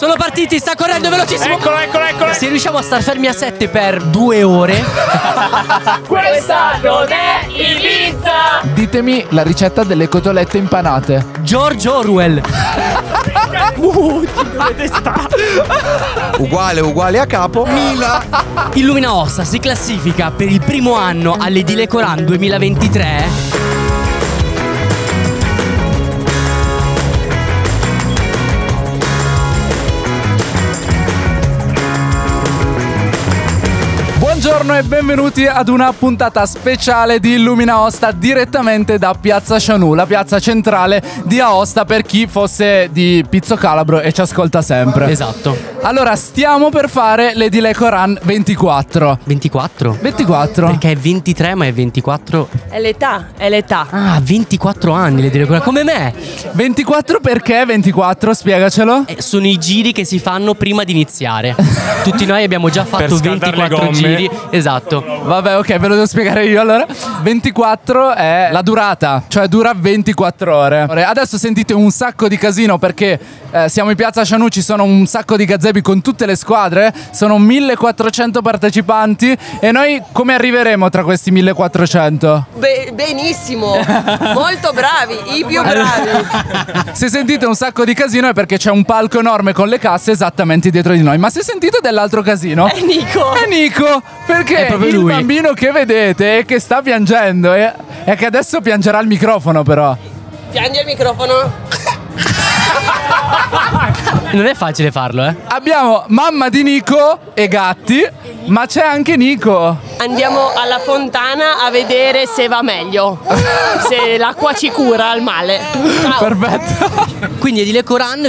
Sono partiti, sta correndo velocissimo. Eccolo. Se riusciamo a star fermi a 7 per 2 ore. Questa non è Ibiza! Ditemi la ricetta delle cotolette impanate. George Orwell. Uguale a capo. Illumina Ossa si classifica per il primo anno all'Edilecoran 2023. Buongiorno e benvenuti ad una puntata speciale di Illumina Aosta direttamente da Piazza Cianù, la piazza centrale di Aosta per chi fosse di Pizzo Calabro e ci ascolta sempre. Esatto. Allora, stiamo per fare l'Edilecoran 24. 24? 24? Perché è 23 ma è 24. È l'età. Ah, 24 anni l'Edilecoran, come me. 24 perché 24? Spiegacelo. Sono i giri che si fanno prima di iniziare. Tutti noi abbiamo già fatto scaldare le 24 gomme. giri. Esatto. Vabbè, ok, ve lo devo spiegare io allora. 24 è la durata, cioè dura 24 ore. Adesso sentite un sacco di casino perché siamo in Piazza Cianù, ci sono un sacco di gazebi con tutte le squadre, sono 1400 partecipanti e noi come arriveremo tra questi 1400? Benissimo, molto bravi, i più bravi. Se sentite un sacco di casino è perché c'è un palco enorme con le casse esattamente dietro di noi. Ma se sentite dell'altro casino È Nico. Perché È proprio il lui. bambino che vedete e che sta piangendo e che adesso piangerà il microfono però. Piange il microfono. Non è facile farlo, eh. Abbiamo mamma di Nico e gatti, ma c'è anche Nico. Andiamo alla fontana a vedere se va meglio. Se l'acqua ci cura al male. Ciao. Perfetto. Quindi Edilecoran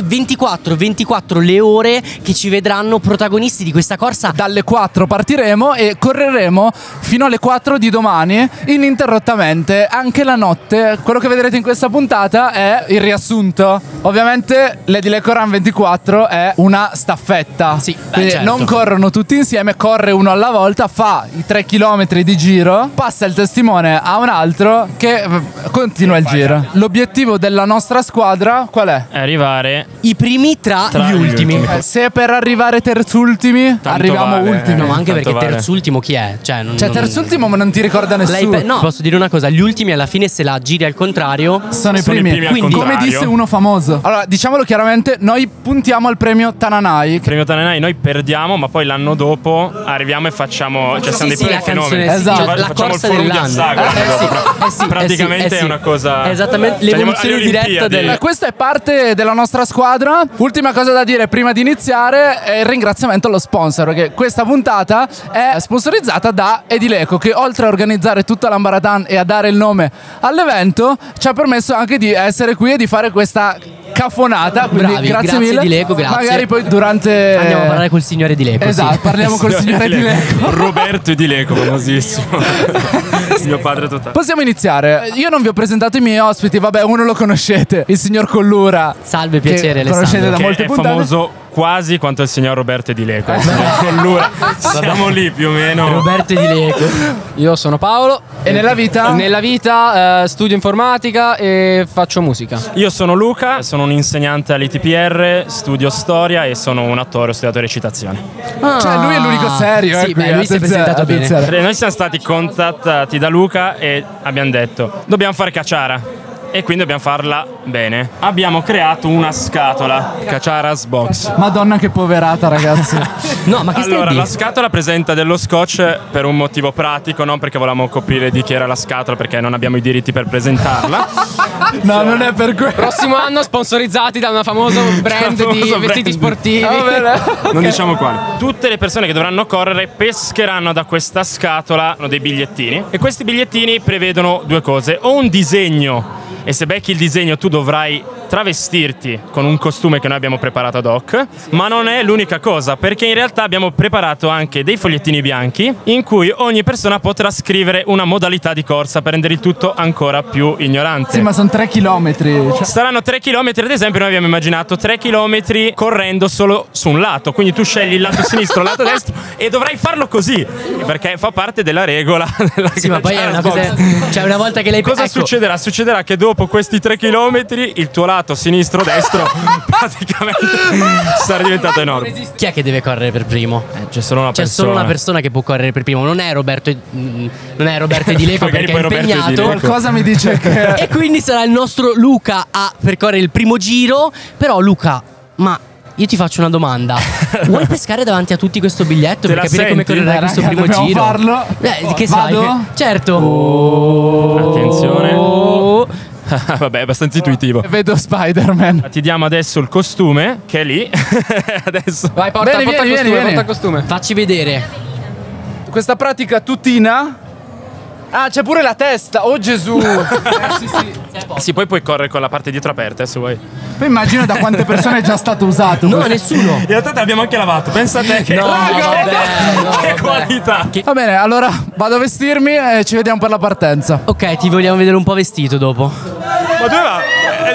24 le ore che ci vedranno protagonisti di questa corsa. Dalle 4 partiremo e correremo fino alle 4 di domani ininterrottamente, anche la notte. Quello che vedrete in questa puntata è il riassunto. Ovviamente l'Edilecoran 24 è una staffetta. Sì, quindi certo. non corrono tutti insieme, corre uno alla volta, fa i 3 km di giro, passa il testimone a un altro che continua il giro. L'obiettivo della nostra squadra qual è? Arrivare. I primi tra gli ultimi. Se per arrivare terzultimi arriviamo vale, ultimi. No, ma anche Tanto perché vale. terzultimo chi è? Cioè, Terzultimo ma non ti ricorda nessuno. No, posso dire una cosa, gli ultimi alla fine se la giri al contrario. Sono i Sono i primi. primi al Quindi, come contrario. disse uno famoso. Allora, diciamolo chiaramente, noi puntiamo al premio Tananai. Premio Tananai, noi perdiamo, ma poi l'anno dopo arriviamo e facciamo. Cioè, siamo Sì, dei la fenomeni. canzone, sì, Esatto. la Facciamo corsa il forum di dell'anno. Assago. Praticamente è una cosa. È esattamente Cioè, andiamo l'evoluzione alle diretta Olimpiadi. del. Questa è parte della nostra squadra. Ultima cosa da dire prima di iniziare è il ringraziamento allo sponsor, perché questa puntata è sponsorizzata da Edileco, che oltre a organizzare tutta l'Ambaratan e a dare il nome all'evento ci ha permesso anche di essere qui e di fare questa cafonata. Quindi Bravi, grazie grazie mille. Edileco, grazie. Magari poi durante Andiamo a parlare col signore Edileco. Esatto, parliamo col signore Edileco. Roberto Edileco, famosissimo. Mio padre totale. Possiamo iniziare. Io non vi ho presentato i miei ospiti, vabbè, uno lo conoscete, il signor Collura. Salve, piacere, che conoscete da Che molte è puntate. famoso quasi quanto il signor Roberto Edileco. Siamo lì più o meno. Roberto Edileco. Io sono Paolo. E nella vita? Nella vita studio informatica e faccio musica. Io sono Luca, sono un insegnante all'ITPR, studio storia e sono un attore, ho studiato recitazione. Cioè lui è l'unico serio. Sì, qui, beh, lui si è attenzione, presentato bene. attenzione. Noi siamo stati contattati da Luca e abbiamo detto dobbiamo fare Cacciara e quindi dobbiamo farla bene. Abbiamo creato una scatola, Cacciara's Box. Madonna che poverata, ragazzi. No, ma che stai a Allora, dire? la scatola presenta dello scotch per un motivo pratico, non perché volevamo coprire di chi era la scatola, perché non abbiamo i diritti per presentarla. No, non è per quello. Prossimo anno sponsorizzati da una famoso brand Famoso di brand. vestiti sportivi. Non diciamo quali. Tutte le persone che dovranno correre pescheranno da questa scatola dei bigliettini e questi bigliettini prevedono due cose: o un disegno, e se becchi il disegno tu dovrai travestirti con un costume che noi abbiamo preparato ad hoc, ma non è l'unica cosa, perché in realtà abbiamo preparato anche dei fogliettini bianchi in cui ogni persona potrà scrivere una modalità di corsa per rendere il tutto ancora più ignorante. Sì, ma sono 3 chilometri. Cioè, Saranno 3 km, ad esempio noi abbiamo immaginato 3 km correndo solo su un lato, quindi tu scegli il lato sinistro, il lato destro e dovrai farlo così, perché fa parte della regola della Sì, ma poi è una cosa. Cioè, una volta che lei Cosa succederà? Succederà che dopo questi 3 km il tuo lato lato sinistro, destro, praticamente sarà diventato enorme. Chi è che deve correre per primo? C'è solo una C'è persona. solo una persona che può correre per primo. Non è Roberto Edileco Magari perché è poi Roberto impegnato. Edileco. Qualcosa mi dice che... E quindi sarà il nostro Luca a percorrere il primo giro. Però Luca, ma io ti faccio una domanda. Vuoi pescare davanti a tutti questo biglietto Te per la capire come senti? correrai questo Raga, primo dobbiamo giro? farlo? Che Vado? sai? Certo. Attenzione. Oh. Vabbè, è abbastanza intuitivo. Vedo Spider-Man. Ti diamo adesso il costume, che è lì. Adesso. Vai, porta Vieni, il vieni, costume, vieni. porta il costume. Facci vedere. Questa pratica tutina. Ah, c'è pure la testa. Oh Gesù. Sì, sì. Sì, poi puoi correre con la parte dietro aperta, se vuoi. Poi immagino da quante persone è già stato usato. No, questo. nessuno. In realtà te l'abbiamo anche lavato. Pensa a te che. No, vabbè, no, che vabbè. qualità. Va bene, allora vado a vestirmi e ci vediamo per la partenza. Ok, ti vogliamo vedere un po' vestito dopo. Ma dove va?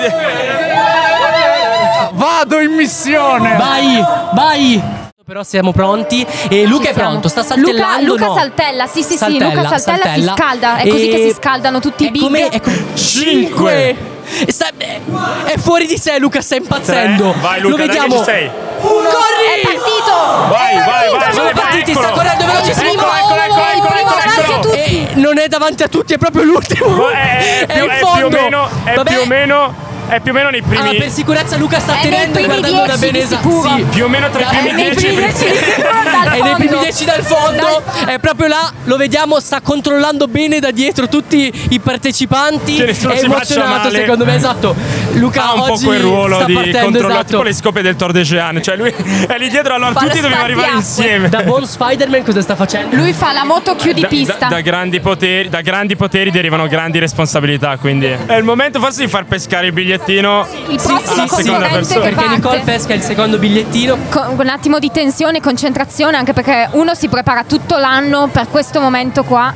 Vado in missione. Vai, vai. Però siamo pronti e Luca è pronto, sta saltellando. Luca no? saltella, sì, Saltella, Luca saltella, saltella. si scalda. È così che si scaldano tutti i big. 5. È fuori di sé, Luca, sta impazzendo. Vai Luca, Lo vediamo. dai che ci sei. Corri! È partito! Vai, Siamo partiti, sta correndo velocissimo. Eccolo. E non è davanti a tutti, è proprio l'ultimo. È È in più fondo. o meno. Vabbè. È più o meno nei primi. Allora, per sicurezza Luca sta È tenendo e nei primi guardando da 10 bene. di sicuro. Sì. Più o meno tra i primi nei 10. primi 10 di sicuro dal È nei primi fondo. 10 dal fondo. È proprio là, lo vediamo, sta controllando bene da dietro tutti i partecipanti. Che nessuno è si faccia emozionato, male. secondo me, esatto. Luca Ha un po' oggi quel ruolo sta di partendo, controllare, esatto. tipo le scope del Tor de Jean. Cioè lui è lì dietro, allora Fa tutti lo dobbiamo arrivare spartiacque. insieme. Da buon Spider-Man cosa sta facendo? Lui fa la moto chiudi pista. Da grandi poteri derivano grandi responsabilità, quindi è il momento forse di far pescare il bigliettino. Il prossimo seconda concorrente persona. che Perché Nicole parte. pesca il secondo bigliettino. Con un attimo di tensione e concentrazione, anche perché uno si prepara tutto l'anno per questo momento qua.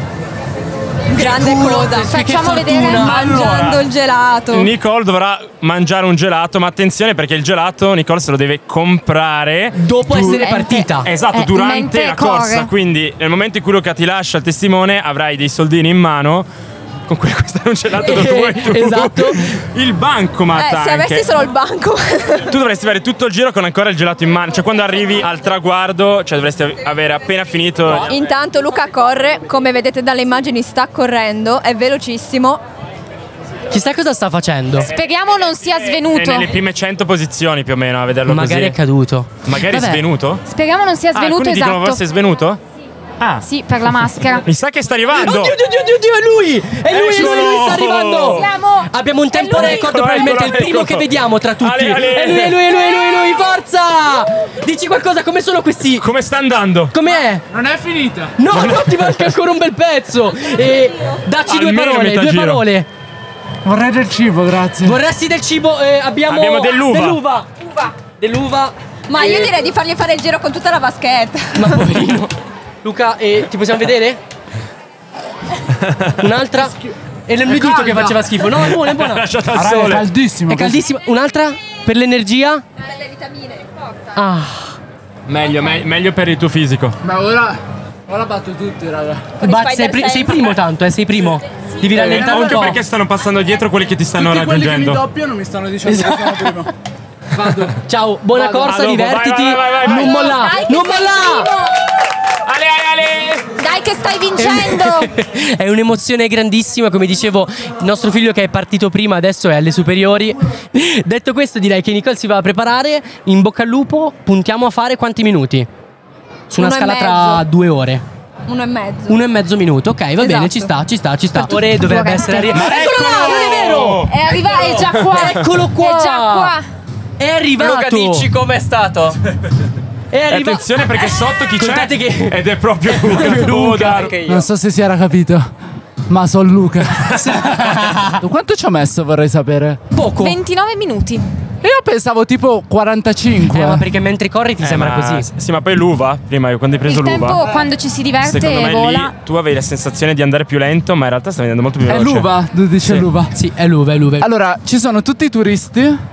Grande cosa. Che Facciamo fortuna. vedere Mangiando il gelato. Nicole dovrà mangiare un gelato, ma attenzione perché il gelato Nicole se lo deve comprare Dopo essere partita. esatto, durante mentre la corsa. corre. Quindi nel momento in cui Luca ti lascia il testimone avrai dei soldini in mano con cui acquistare un gelato dove vuoi tu. Esatto. Il bancomat Se anche. avessi solo il banco. Tu dovresti avere tutto il giro con ancora il gelato in mano. Cioè quando arrivi al traguardo, cioè dovresti avere appena finito. Intanto Luca corre, come vedete dalle immagini sta correndo, è velocissimo. Chissà cosa sta facendo. Speriamo non sia È svenuto. nelle prime 100 posizioni più o meno a vederlo Magari così. è caduto. Magari Vabbè. è svenuto? Speriamo non sia svenuto, alcuni dicono esatto. forse è svenuto? Ah, Sì, per la maschera. mi sa che sta arrivando. Oddio, è lui! È lui, Eccolo! sta arrivando! Siamo. Abbiamo un tempo È lui. record, probabilmente è il primo che vediamo tra tutti. Ale. È lui, forza! Dici qualcosa, come sono questi? Come sta andando? Com'è? Non è finita. No, ti manca ancora un bel pezzo. E dacci due Almeno parole, metà due giro. parole. Vorrei del cibo, grazie. Vorresti del cibo? Abbiamo dell'uva. Dell'uva. Ma io direi di fargli fare il giro con tutta la vaschetta. Ma poverino. Luca, ti possiamo vedere? Un'altra? E non mi hai detto che calda. faceva schifo. No, è buona, è buona. Lasciata al Raga, è sole. caldissimo. È caldissima. Un'altra? Per l'energia? Per le vitamine, porta. Ah. Meglio per il tuo fisico. Ma ora batto tutti, raga. Bat, sei primo tanto, sei primo. Devi rallentare un Anche po'. perché stanno passando dietro quelli che ti stanno Tutti quelli che mi raggiungendo. doppiano mi stanno dicendo che sono primo. Vado. Ciao, buona Vado. corsa, A dopo, divertiti. vai. Non molla, Dai, che non sei molla. primo. Ale. Dai che stai vincendo. È un'emozione grandissima, come dicevo, il nostro figlio che è partito prima adesso è alle superiori. Detto questo direi che Nicole si va a preparare, in bocca al lupo, puntiamo a fare quanti minuti? Su una 1 e scala tra mezzo. 2 ore. 1 e mezzo. 1,5 minuti, ok, va bene, Esatto. ci sta. Ore dovrebbe essere arrivato. Eccolo là, non è vero! È arrivato, è già qua. Eccolo qua! È già qua. È arrivato! Luca, dici com'è stato? È arrivato! Attenzione perché sotto chi c'è? Contate che- Ed è proprio Luca. Anche io. Non so se si era capito, ma sono Luca. Quanto ci ho messo, vorrei sapere? Poco. 29 minuti. Io pensavo tipo 45. Ma perché mentre corri ti sembra così? Sì, ma poi l'uva, prima quando hai preso Il tempo l'uva. quando ci si diverte Secondo me vola. lì tu avevi la sensazione di andare più lento, ma in realtà stai andando molto più È veloce. l'uva, tu dici Sì. l'uva. Sì, è l'uva. Allora, ci sono tutti i turisti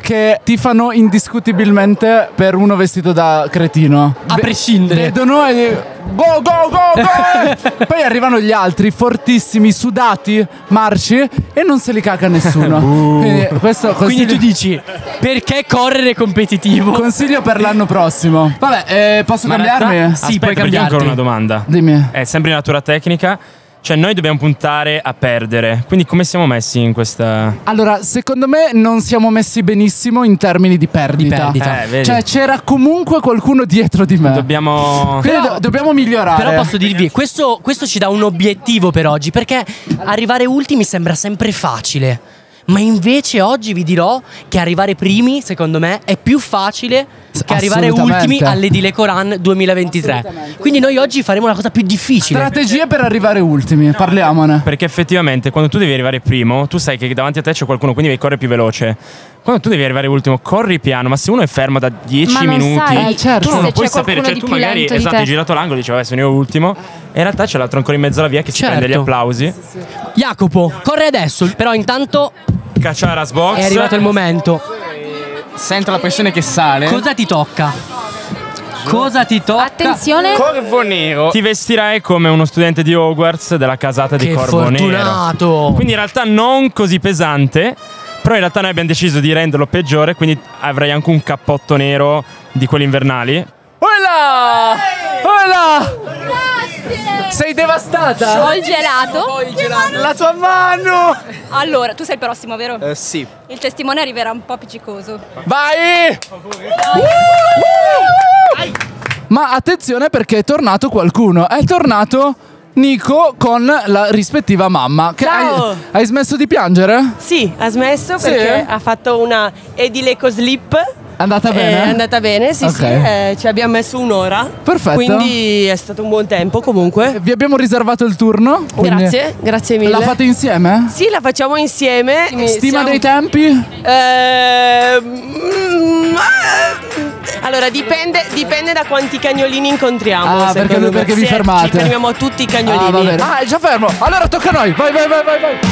che tifano indiscutibilmente per uno vestito da cretino. A prescindere. Vedono e go, go, go, go! Poi arrivano gli altri, fortissimi, sudati, marci, e non se li caga nessuno. Quindi tu dici, perché correre competitivo? Consiglio per l'anno prossimo. Vabbè, posso Ma in cambiarmi? realtà- Sì, aspetta, puoi perché ho ancora cambiarti. una domanda. Dimmi. È sempre in natura tecnica. Cioè, noi dobbiamo puntare a perdere. Quindi, come siamo messi in questa. Allora, secondo me non siamo messi benissimo in termini di perdita. Vedi. Cioè, c'era comunque qualcuno dietro di me. Dobbiamo. Quindi dobbiamo migliorare. Però posso dirvi, questo ci dà un obiettivo per oggi, perché arrivare ultimi sembra sempre facile. Ma invece oggi vi dirò che arrivare primi, secondo me, è più facile che arrivare Assolutamente. ultimi all'Edileco Run 2023. Quindi noi oggi faremo la cosa più difficile. Strategie per arrivare ultimi, parliamone. Perché effettivamente, quando tu devi arrivare primo, tu sai che davanti a te c'è qualcuno, quindi devi correre più veloce. Quando tu devi arrivare ultimo, corri piano, ma se uno è fermo da 10 Ma non minuti, sai certo. tu non se lo puoi c'è sapere. qualcuno Cioè, di tu più magari lento di esatto, te. hai girato l'angolo e dici, vabbè, sono io ultimo. E in realtà c'è l'altro ancora in mezzo alla via che si Certo. prende gli applausi. Jacopo, corre adesso. Però intanto Cacciaras box. è arrivato il momento. Sento la pressione che sale. Cosa ti tocca? Cosa ti tocca? Attenzione. Corvo nero. Ti vestirai come uno studente di Hogwarts della casata di Che Corvo Nero. fortunato. Quindi in realtà non così pesante. Però in realtà noi abbiamo deciso di renderlo peggiore. Quindi avrai anche un cappotto nero di quelli invernali. Hola! Hola! Sei devastata? Ho il gelato. La tua mano! Allora, tu sei il prossimo, vero? Sì. Il testimone arriverà un po' appiccicoso. Vai! Ma attenzione perché è tornato qualcuno. È tornato Nico con la rispettiva mamma. Che Ciao. hai smesso di piangere? Sì, ha smesso Sì? perché ha fatto una Edileco slip. È andata bene? È andata bene, sì, Ok. sì. Ci abbiamo messo un'ora. Perfetto. Quindi è stato un buon tempo comunque. Vi abbiamo riservato il turno. quindi- Grazie mille. La fate insieme? Sì, la facciamo insieme. Stima dei tempi? Allora, dipende da quanti cagnolini incontriamo. Ah, perché secondo me. vi Se fermate? Ci fermiamo tutti i cagnolini. Ah, va bene. Ah, è già fermo. Allora tocca a noi. Vai, vai, vai, vai, vai.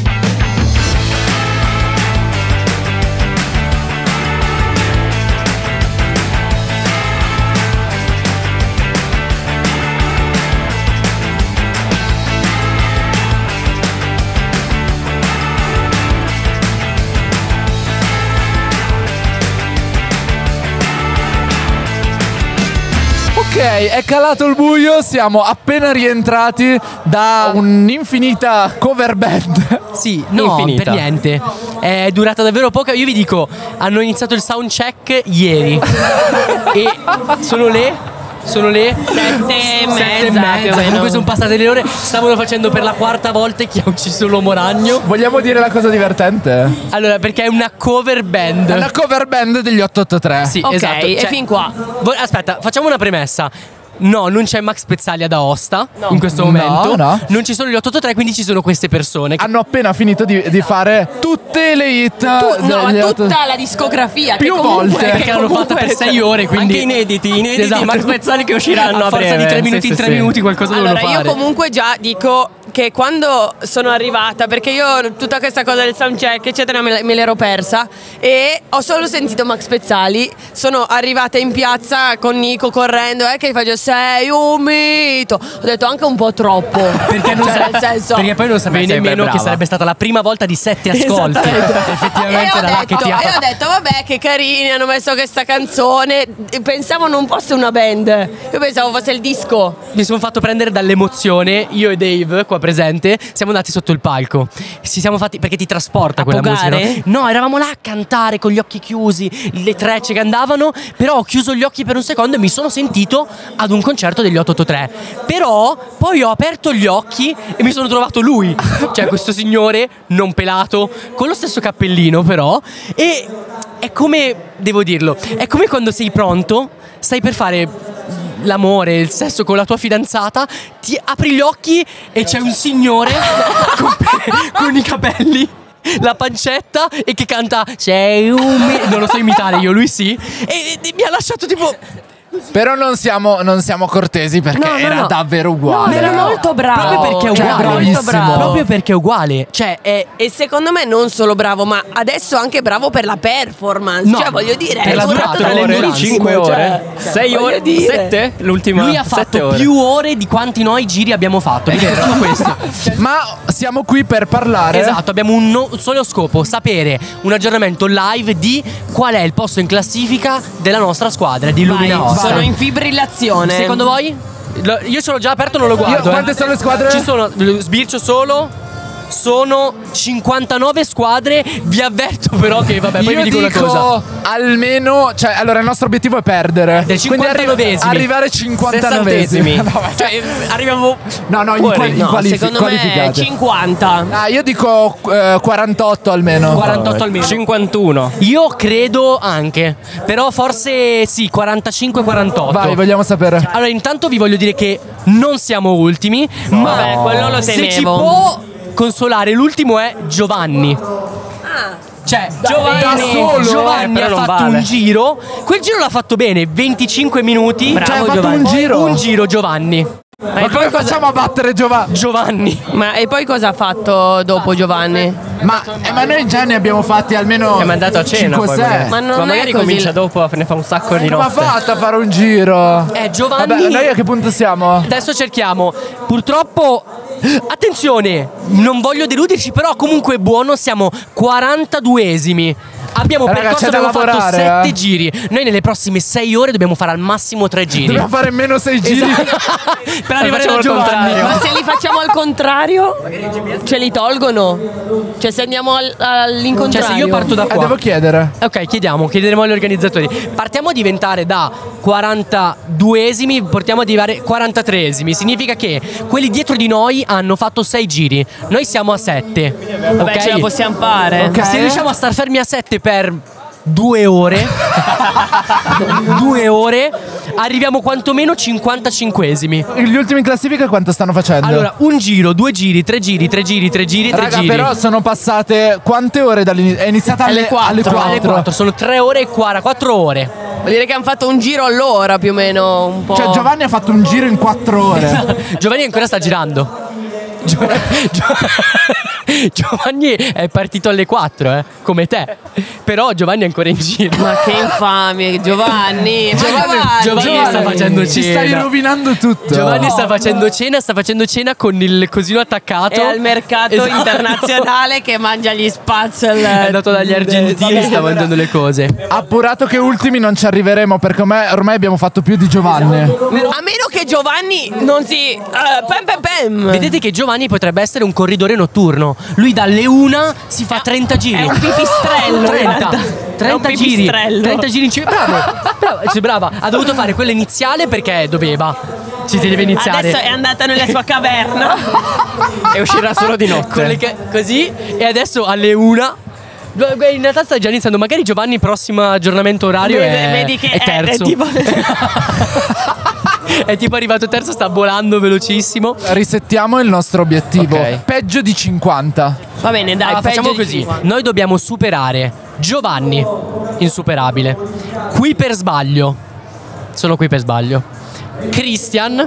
Ok, è calato il buio, siamo appena rientrati da un'infinita cover band. Sì, no, Infinita. per niente. È durata davvero poco. Io vi dico, hanno iniziato il sound check ieri. E sono le 7:30. Comunque sono passate le ore. Stavano facendo per la quarta volta Chi ha ucciso l'uomo ragno. Vogliamo dire la cosa divertente? Allora, perché è una cover band. È una cover band degli 883. Sì, Ok, esatto. e fin qua. Aspetta, facciamo una premessa. No, non c'è Max Pezzaglia da Osta in questo No, momento. no. Non ci sono gli 883, quindi ci sono queste persone. Hanno appena finito di fare tutte le hit. No, degli tutta la discografia. Più che comunque- volte. Perché l'hanno fatta per 6 ore, quindi Anche inediti Esatto. Max Pezzali che usciranno a forza breve. di 3 minuti Sì, in sì, 3 sì. minuti qualcosa Allora, devono fare. io comunque già dico che quando sono arrivata, perché io tutta questa cosa del soundcheck eccetera me l'ero persa e ho solo sentito Max Pezzali, sono arrivata in piazza con Nico correndo che gli faccio sei un mito, ho detto anche un po' troppo Perché, non cioè, sa- nel senso perché poi non sapevi Beh, sei nemmeno brava. che sarebbe stata la prima volta di 7 ascolti. Effettivamente e era là che ti ho detto vabbè che carini hanno messo questa canzone, pensavo non fosse una band, io pensavo fosse il disco. Mi sono fatto prendere dall'emozione. Io e Dave qua presente siamo andati sotto il palco. Ci siamo fatti, perché ti trasporta A quella pogare? musica, no? No, eravamo là a cantare con gli occhi chiusi, le trecce che andavano. Però ho chiuso gli occhi per un secondo e mi sono sentito ad un concerto degli 883. Però poi ho aperto gli occhi e mi sono trovato lui, cioè questo signore non pelato, con lo stesso cappellino però. E è come, devo dirlo, è come quando sei pronto, stai per fare l'amore, il sesso con la tua fidanzata, ti apri gli occhi e c'è un signore con i capelli, la pancetta e che canta sei un non lo so imitare io, lui sì, e mi ha lasciato tipo Però non siamo cortesi perché era davvero uguale. Era molto bravo. Proprio perché è Cioè, uguale. bravissimo. bravo. Proprio perché è uguale. Cioè, è E secondo me non solo bravo, ma adesso anche bravo per la performance. No, Cioè, voglio dire, per è la volato durata dalle delle nuvole. 5 ore, Cioè, 6 voglio ore, dire. 7? L'ultima lui ha 7 fatto ore. più ore di quanti noi giri abbiamo fatto. Perché è solo questo. Ma siamo qui per parlare. Esatto, abbiamo un solo scopo: sapere un aggiornamento live di qual è il posto in classifica della nostra squadra di Illumina Vai, Osta. sono in fibrillazione. Secondo voi? Io ce l'ho già aperto, non lo guardo. Quante sono le squadre? Ci sono, sbircio solo. Sono 59 squadre. Vi avverto però che vabbè, poi Io vi dico una cosa. almeno, cioè, allora il nostro obiettivo è perdere. Del Quindi 59esimi. arrivare 59esimi. No, Cioè, arriviamo. no, fuori. Secondo me qualificate. 50. Ah, io dico 48 almeno. 48 almeno. 51. Io credo anche. Però forse sì, 45-48. Vai, vogliamo sapere. Allora, intanto vi voglio dire che non siamo ultimi, ma Vabbè, quello lo se temevo. ci può consolare, l'ultimo è Giovanni. Cioè, da solo? Giovanni però ha non fatto vale. un giro. Quel giro l'ha fatto bene, 25 minuti. Bravo, Cioè, hai fatto Giovanni. un giro? Un giro, Giovanni. Ma come facciamo a battere Giovanni? Giovanni. Ma e poi cosa ha fatto dopo Giovanni? Ma noi già ne abbiamo fatti almeno È mandato a cena 5 poi 6. magari. Ma non Ma è magari così. comincia dopo, ne fa un sacco di Come ha notte. fatto a fare un giro? Giovanni. Vabbè, noi a che punto siamo? Adesso cerchiamo. Purtroppo, attenzione, non voglio deluderci, però comunque è buono, siamo 42esimi. Abbiamo Raga, percorso, c'è da abbiamo fatto lavorare, 7 giri. Noi nelle prossime 6 ore dobbiamo fare al massimo 3 giri. Dobbiamo fare meno 6 giri. Per arrivare facciamo da il Giovanni. contrario. Ma se li facciamo al contrario, ce li tolgono? Cioè se andiamo all'incontrario? Cioè, se io parto da qua. Devo chiedere. Ok, chiederemo agli organizzatori. Partiamo a diventare da 42esimi, portiamo a diventare 43esimi. Significa che quelli dietro di noi hanno fatto 6 giri. Noi siamo a 7. Vabbè, ce la possiamo fare. Ok. Se riusciamo a star fermi a 7 per 2 ore 2 ore arriviamo quantomeno 55esimi. Gli ultimi in classifica quanto stanno facendo? Allora, un giro, 2 giri, 3 giri, 3 giri, 3 giri, 3 Raga, giri. però sono passate quante ore dall'inizio? È iniziata alle 4. Alle 4, sono 3 ore e 4 ore. Vuol dire che hanno fatto un giro all'ora più o meno, un po'. Cioè Giovanni ha fatto un giro in 4 ore. Giovanni ancora sta girando. Giovanni è partito alle 4, come te. Però Giovanni è ancora in giro. Ma che infamia, Giovanni. Giovanni sta facendo Ci cena. stai rovinando tutto. Giovanni sta facendo cena con il cosino attaccato. È al mercato Esatto. internazionale che mangia gli spazzel. È andato dagli argentini, sta mangiando le cose. Appurato che ultimi non ci arriveremo perché ormai abbiamo fatto più di Giovanni. A meno che Giovanni non si. Pem pem pem. Vedete che Giovanni potrebbe essere un corridore notturno. Lui dalle 1 si fa 30 giri. È un pipistrello. 30 È un giri. pipistrello. 30 giri in cima. Bravo. Sì, brava. Ha dovuto fare quella iniziale perché doveva. Si deve iniziare. Adesso è andata nella sua caverna. E uscirà solo di notte. Così. E adesso alle 1. In realtà sta già iniziando. Magari Giovanni, prossimo aggiornamento orario Vedi che è terzo. è tipo. È tipo arrivato terzo, sta volando velocissimo. Risettiamo il nostro obiettivo. Ok. Peggio di 50. Va bene, dai, Allora, peggio facciamo di così. 50. Noi dobbiamo superare Giovanni, insuperabile. Qui per sbaglio. Sono qui per sbaglio. Christian.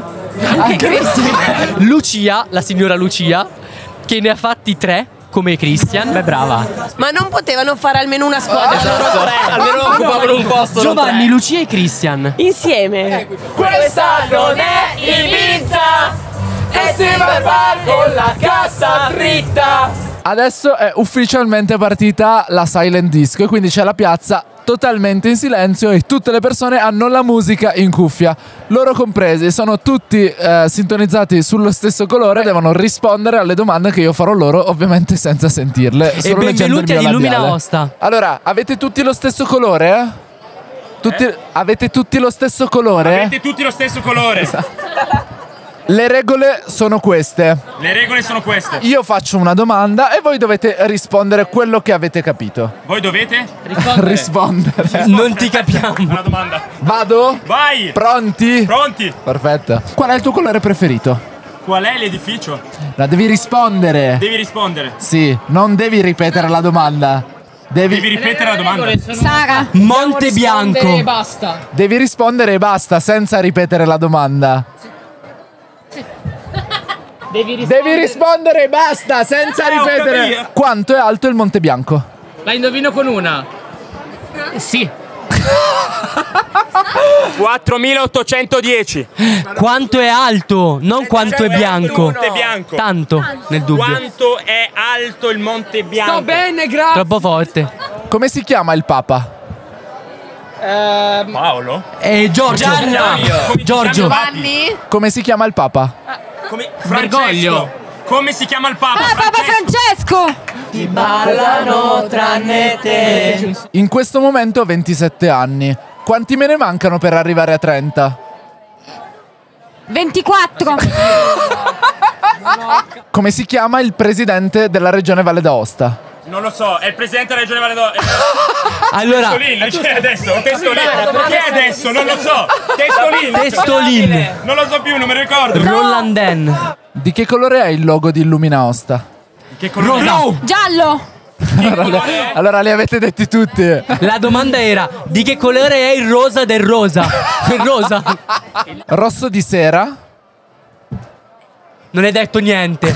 Lucia, la signora Lucia, che ne ha fatti 3 come Christian. Beh, brava. Ma non potevano fare almeno una squadra? Almeno occupavano un posto. Giovanni, Lucia e Christian. Insieme. Questa non è Ibiza e si va con la cassa dritta. Adesso è ufficialmente partita la silent disco e quindi c'è la piazza totalmente in silenzio e tutte le persone hanno la musica in cuffia, loro compresi, sono tutti sintonizzati sullo stesso colore, devono rispondere alle domande che io farò loro, ovviamente senza sentirle. E solo leggendo il benvenuti mio ad Illumina labiale. Osta. Allora, avete tutti lo stesso colore? Avete tutti lo stesso colore? Avete tutti lo stesso colore. Le regole sono queste. Le regole sono queste. Io faccio una domanda e voi dovete rispondere quello che avete capito. Voi dovete? Rispondere. Non ti capiamo. Una domanda. Vado? Vai! Pronti? Pronti? Perfetto. Qual è il tuo colore preferito? Qual è l'edificio? La devi rispondere. Devi rispondere. Sì, non devi ripetere la domanda. Devi ripetere la domanda. Sara. Monte Bianco. Basta. Devi rispondere e basta, senza ripetere la domanda. Devi rispondere e basta, senza ripetere. Quanto è alto il Monte Bianco? La indovino con una. Sì. 4810. Quanto è alto, non quanto è bianco. Monte Bianco. Tanto, nel dubbio. Quanto è alto il Monte Bianco? Sto bene, grazie. Troppo forte. Come si chiama il Papa? Paolo? Giorgio. Giorgio. Come si chiama il Papa? Come Bergoglio. Come si chiama il Papa? Papa Francesco. In questo momento ho 27 anni. Quanti me ne mancano per arrivare a 30? 24. Come si chiama il presidente della regione Valle d'Aosta? Non lo so, è il presidente della regione Valle d'Aosta. Allora, Testolin, chi è adesso? Testolin. Chi è adesso? Non lo so. Testolin. Non lo so più, non me lo ricordo. Rolanden. Di che colore è il logo di Illumina Aosta? Che colore? Rosa. Giallo. Allora li avete detti tutti. La domanda era: di che colore è il rosa del rosa? Il rosa. Rosso di sera. Non hai detto niente.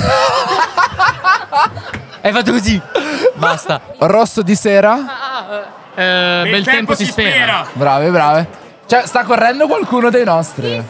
Hai fatto così. Basta. Rosso di sera. Bel tempo si spera. Brave, brave. Cioè, sta correndo qualcuno dei nostri.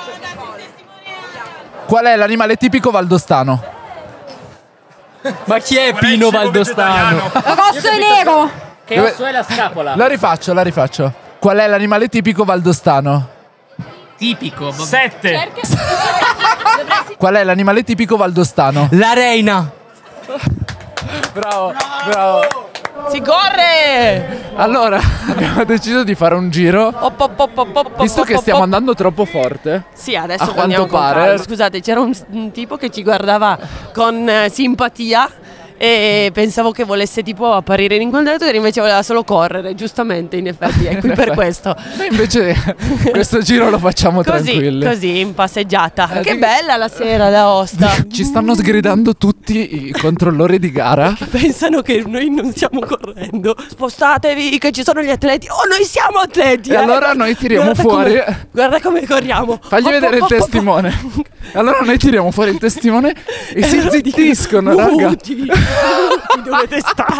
Qual è l'animale tipico valdostano? Ma chi è Pino Valdostano? Rosso e nero. Che osso è la scapola? La rifaccio. Qual è l'animale tipico valdostano? Tipico. 7. Qual è l'animale tipico valdostano? La reina. Bravo. Si corre! Allora, abbiamo deciso di fare un giro. Visto che stiamo andando troppo forte. Sì, adesso A quanto andiamo con pare. calma. Scusate, c'era un tipo che ci guardava con simpatia e pensavo che volesse tipo apparire in incontrato e invece voleva solo correre, giustamente, in effetti è qui per questo. Noi invece questo giro lo facciamo tranquilli. Così, in passeggiata. Che bella la sera da Aosta. Ci stanno sgridando tutti i controllori di gara. Pensano che noi non stiamo correndo. Spostatevi che ci sono gli atleti. Oh, noi siamo atleti. E allora noi tiriamo fuori. Guarda come corriamo. Fagli vedere il testimone. Allora noi tiriamo fuori il testimone e si zittiscono, raga. Dovete stare.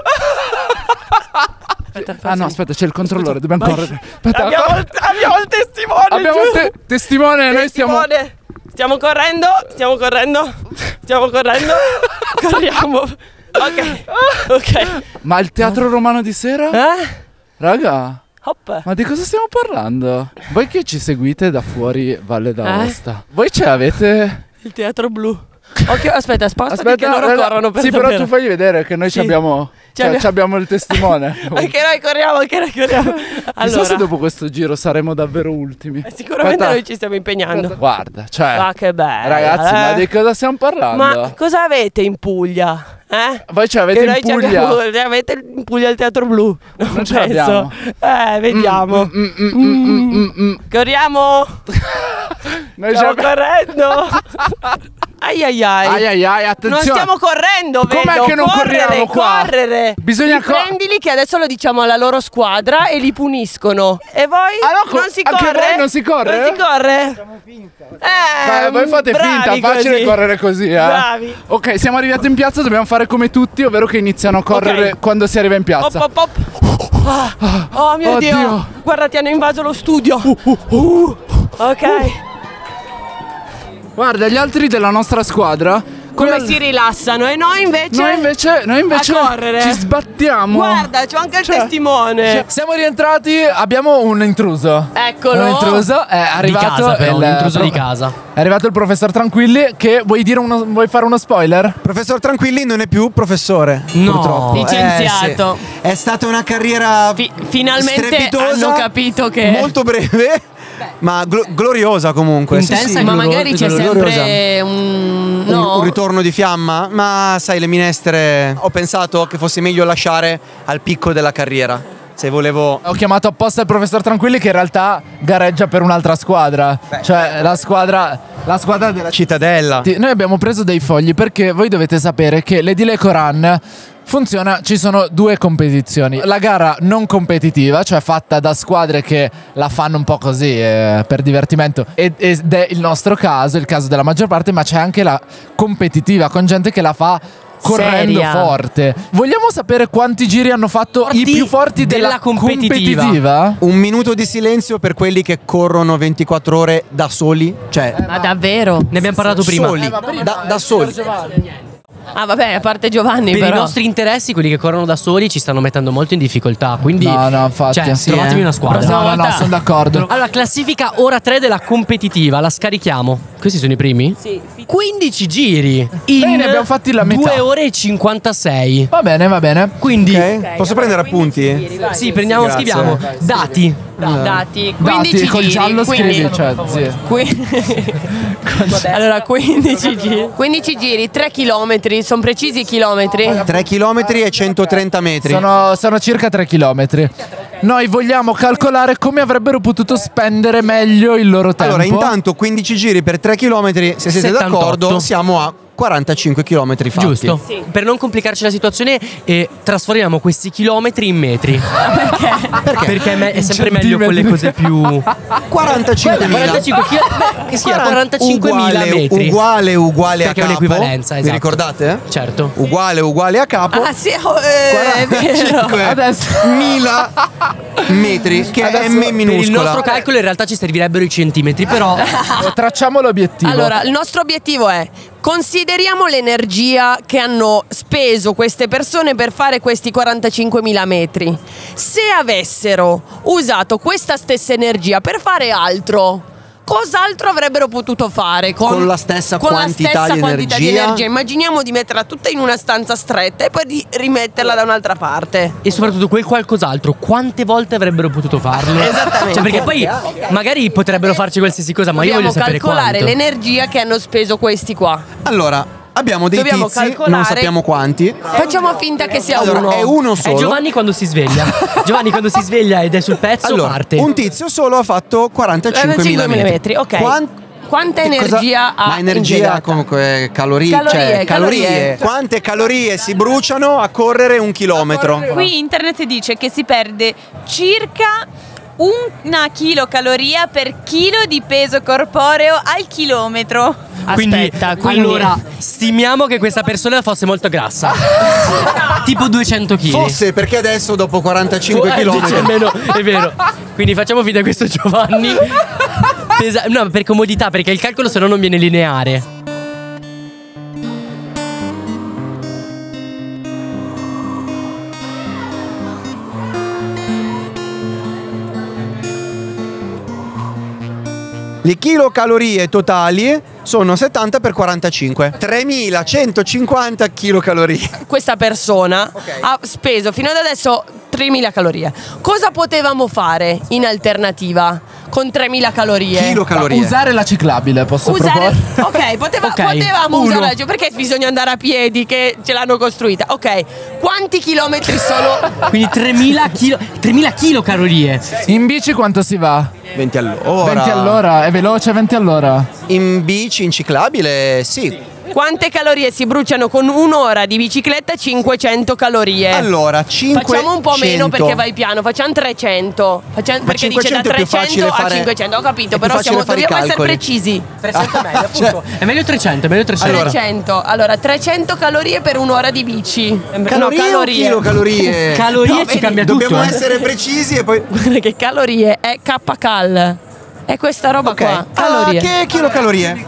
Ah no, aspetta, c'è il controllore, dobbiamo correre. Aspetta, Abbiamo il testimone. abbiamo il testimone, noi stiamo... Stiamo correndo. Corriamo. Ok. Ma il teatro romano di sera? Raga, Hop. ma di cosa stiamo parlando? Voi che ci seguite da fuori Valle d'Aosta, voi ce l'avete? Il teatro blu. Ok, aspetta, spostati che loro corrono per sì, davvero. però tu fagli vedere che noi Sì. abbiamo il testimone. Anche noi corriamo. Chissà se dopo questo giro saremo davvero ultimi. Sicuramente Aspetta. noi ci stiamo impegnando. Guarda, cioè, Ma che bello. ragazzi, ma di cosa stiamo parlando? Ma cosa avete in Puglia? Voi ce l'avete Che in noi Puglia? avete in Puglia il teatro blu? Non ce l'abbiamo. Vediamo. Corriamo. Noi Stiamo correndo. Ai, attenzione. non stiamo correndo, Com'è vedo. che non corriamo qua? Correre. Bisogna prendili che adesso lo diciamo alla loro squadra e li puniscono. E voi? Non si anche corre? voi non si corre? Non si corre? Voi fate finta, facile così. correre così, Bravi. Ok, siamo arrivati in piazza, dobbiamo fare come tutti, ovvero che iniziano a correre Ok. quando si arriva in piazza. Hop. Oh mio Oddio. Dio. Guarda, ti hanno invaso lo studio. Ok. Guarda, gli altri della nostra squadra Come si rilassano e noi invece Noi invece a correre. ci sbattiamo. Guarda, c'ho anche il testimone. Siamo rientrati, abbiamo un intruso. Eccolo. Un intruso è arrivato Di casa, però, il- l'intruso di casa. È arrivato il professor Tranquilli che vuoi fare uno spoiler? Professor Tranquilli non è più professore, No. purtroppo. Licenziato. Sì. È stata una carriera Finalmente strepitosa, hanno capito che molto breve, ma gloriosa comunque. Intensa e ma magari c'è sempre un ritorno di fiamma, ma sai, le minestre ho pensato che fosse meglio lasciare al picco della carriera. Se volevo... Ho chiamato apposta il professor Tranquilli che in realtà gareggia per un'altra squadra. Cioè la squadra della Cittadella. Noi abbiamo preso dei fogli perché voi dovete sapere che l'edile Coran Funziona, ci sono due competizioni. La gara non competitiva, cioè fatta da squadre che la fanno un po' così per divertimento, ed è il nostro caso, il caso della maggior parte, ma c'è anche la competitiva con gente che la fa correndo seria. forte. Vogliamo sapere quanti giri hanno fatto i più forti della competitiva? Un minuto di silenzio per quelli che corrono 24 ore da soli. Cioè, Ma davvero? Ne abbiamo parlato prima. soli, da soli. Ah vabbè, a parte Giovanni Per però. i nostri interessi, quelli che corrono da soli ci stanno mettendo molto in difficoltà. Quindi, No, infatti. cioè, Sì, trovatevi una squadra. No, sono d'accordo. Allora, classifica ora 3 della competitiva, la scarichiamo. Questi sono i primi? Sì. 15 giri in Bene, abbiamo fatti la metà. 2 ore e 56. Va bene, va bene. Quindi, Ok? Posso prendere appunti? sì, prendiamo, Grazie. scriviamo dati. Dati 15 Dati, col giri, giallo quindi- scrivi, cioè, zio. Allora 15 giri. 15 giri, 3 chilometri, sono precisi i chilometri? 3 chilometri e 130 metri. Sono circa 3 chilometri. Noi vogliamo calcolare come avrebbero potuto spendere meglio il loro tempo. Allora, intanto 15 giri per 3 chilometri, se siete 78. d'accordo, siamo a 45 chilometri fatti. Giusto. Per non complicarci la situazione, trasformiamo questi chilometri in metri. Perché? Perché è sempre meglio quelle cose più. 45.000. 45 che sia 45.000 metri. Uguale a Perché è capo. un'equivalenza, Vi esatto. ricordate? Certo. Uguale a capo. Ah sì, è vero. 45.000 metri, che è M Per il minuscola. nostro calcolo in realtà ci servirebbero i centimetri, però Tracciamo l'obiettivo. Allora, il nostro obiettivo è: consideriamo l'energia che hanno speso queste persone per fare questi 45.000 metri. Se avessero usato questa stessa energia per fare altro, cos'altro avrebbero potuto fare Con la stessa quantità di energia? Immaginiamo di metterla tutta in una stanza stretta e poi di rimetterla da un'altra parte. e soprattutto quel qualcos'altro, quante volte avrebbero potuto farlo? Esattamente. Cioè, perché poi magari potrebbero farci qualsiasi cosa, ma io Dobbiamo voglio sapere calcolare quanto. l'energia che hanno speso questi qua. Allora, abbiamo dei Dobbiamo tizi, calcolare- non sappiamo quanti. Facciamo finta che sia Allora, uno. è uno solo. È Giovanni quando si sveglia. Giovanni quando si sveglia ed è sul pezzo Allora, parte. un tizio solo ha fatto 45.000 metri. ok. Quanta che cosa- energia ha Ma energia impiegata? comunque calorie, Calorie, calorie. Quante calorie si bruciano a correre 1 chilometro? Qui internet dice che si perde circa 1 kilocaloria per chilo di peso corporeo al chilometro. Quindi, Aspetta, quindi- allora, stimiamo che questa persona fosse molto grassa. Tipo 200 kg. Forse perché adesso dopo 45 Dice chilometri almeno, è vero. Quindi facciamo finta che questo Giovanni no, per comodità, perché il calcolo se no non viene lineare. le chilocalorie totali sono 70 per 45. 3150 chilocalorie. Questa persona ha speso fino ad adesso 3.000 calorie. Cosa potevamo fare in alternativa con 3.000 calorie? Chilocalorie. Usare la ciclabile, posso proporre? Ok, potevamo Uno. usarla, perché bisogna andare a piedi che ce l'hanno costruita. Ok, quanti chilometri sono? Quindi 3.000 chilocalorie. In bici quanto si va? 20 all'ora. 20 all'ora? È veloce 20 all'ora? In bici, in ciclabile, sì. Quante calorie si bruciano con un'ora di bicicletta? 500 calorie. Allora, 500. Facciamo un po' meno perché vai piano, facciamo 300. Perché dice da 500 è più 300 facile a fare- 500, ho capito, è più però facile fare i dobbiamo essere calcoli. precisi. 300 è meglio, appunto. È meglio 300, è meglio 300. 300. Allora, 300 calorie per un'ora di bici. Calorie o chilocalorie? Calorie ci vedi, cambia tutto. Dobbiamo essere precisi e poi. Guarda che calorie è kcal. È questa roba Ok. qua. Calorie. Che chilocalorie?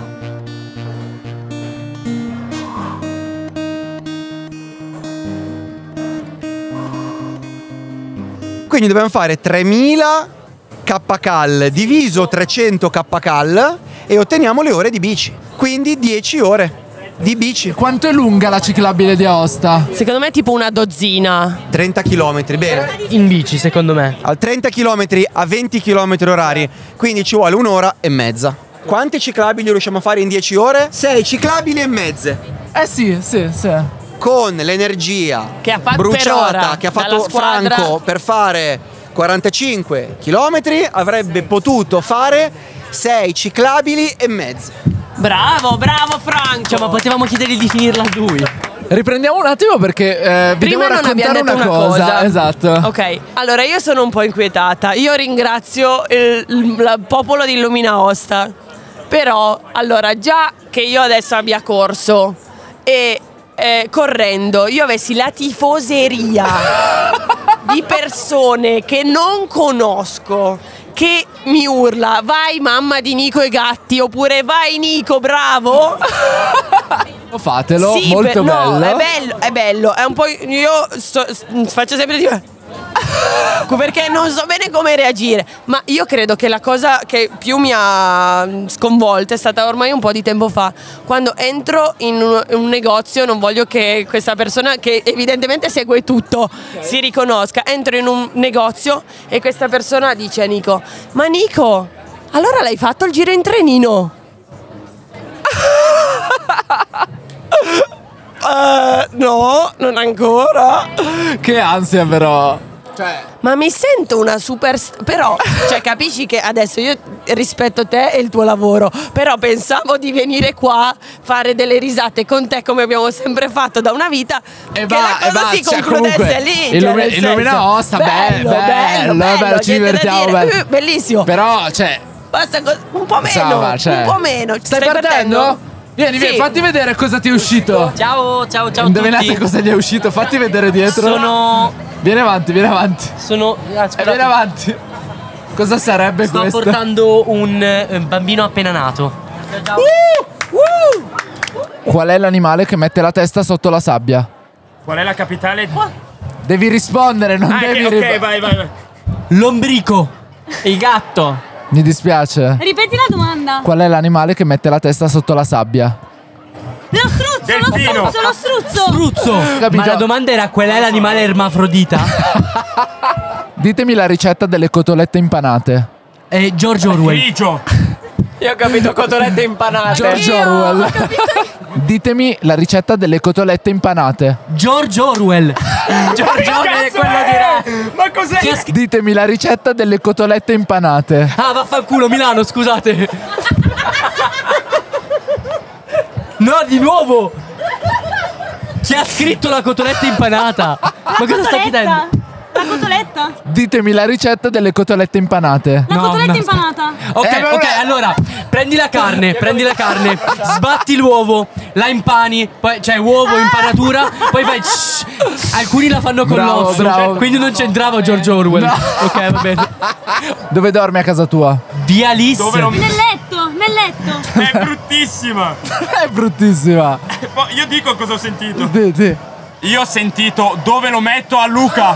Quindi dobbiamo fare 3000 kcal diviso 300 kcal e otteniamo le ore di bici. Quindi 10 ore di bici. Quanto è lunga la ciclabile di Aosta? Secondo me è tipo una dozzina. 30 km, bene. In bici, secondo me. Al 30 km a 20 km orari, quindi ci vuole un'ora e mezza. Quanti ciclabili riusciamo a fare in 10 ore? 6 ciclabili e mezze. Sì. Con l'energia Che ha fatto bruciata per ora che ha dalla fatto squadra. Franco per fare 45 km, avrebbe potuto fare 6 ciclabili e mezze. Bravo Franco. Cioè, ma potevamo chiedergli di finirla a lui. Riprendiamo un attimo perché vi Prima devo non abbiamo raccontare detto una cosa. Esatto. Ok, allora io sono un po' inquietata. Io ringrazio il popolo di Illumina Aosta. Però, allora, già che io adesso abbia corso e correndo io avessi la tifoseria di persone che non conosco che mi urla vai mamma di Nico e Gatti oppure vai Nico bravo, Fatelo, sì, molto bello. No, è bello, è un po'. Io faccio sempre tipo perché non so bene come reagire. Ma io credo che la cosa che più mi ha sconvolta è stata ormai un po' di tempo fa, quando entro in un negozio. Non voglio che questa persona, che evidentemente segue tutto, si riconosca. Entro in un negozio e questa persona dice a Nico: ma Nico, allora l'hai fatto il giro in trenino? No, non ancora. Che ansia però. Ma mi sento una però, cioè, capisci che adesso io rispetto te e il tuo lavoro, però pensavo di venire qua, fare delle risate con te come abbiamo sempre fatto da una vita, E che la cosa si concludesse lì. Illumina Aosta, bello, ci divertiamo. Bellissimo. Però, cioè, basta un po' meno, insomma, cioè, un po' meno. Stai partendo? Vieni, Sì. fatti vedere cosa ti è uscito. Ciao Indovinate a tutti. cosa gli è uscito? Fatti vedere dietro. Vieni avanti. Vieni avanti. Cosa sarebbe Sto questo? portando un bambino appena nato. Qual è l'animale che mette la testa sotto la sabbia? Qual è la capitale? Devi rispondere, non devi ok, vai. Lombrico. Il gatto. Mi dispiace. Ripeti la domanda. Qual è l'animale che mette la testa sotto la sabbia? Lo struzzo, Delfino. lo struzzo. Struzzo. Capito? Ma la domanda era qual è l'animale ermafrodita? Ditemi la ricetta delle cotolette impanate. George Orwell. Grigio. Io ho capito cotolette impanate. George Orwell. Ditemi la ricetta delle cotolette impanate. George Orwell. George Orwell è quello di Re. Ma cos'è? Chi ha scritto? Ditemi la ricetta delle cotolette impanate. Ah, vaffanculo, Milano, scusate. No, di nuovo. Chi ha scritto la cotoletta impanata? Ma cosa sta chiedendo? La cotoletta. Ditemi la ricetta delle cotolette impanate. La No, cotoletta no. impanata. Ok, allora, prendi la carne, sbatti l'uovo, la impani, poi cioè uovo, impanatura, poi fai alcuni la fanno con Bravo, l'osso, bravo. quindi non c'entrava George Orwell. Ok, va bene. Dove dormi a casa tua? Via Alice. Dove non- Nel letto. È bruttissima. È bruttissima. Ma io dico cosa ho sentito. Dite. Io ho sentito dove lo metto a Luca.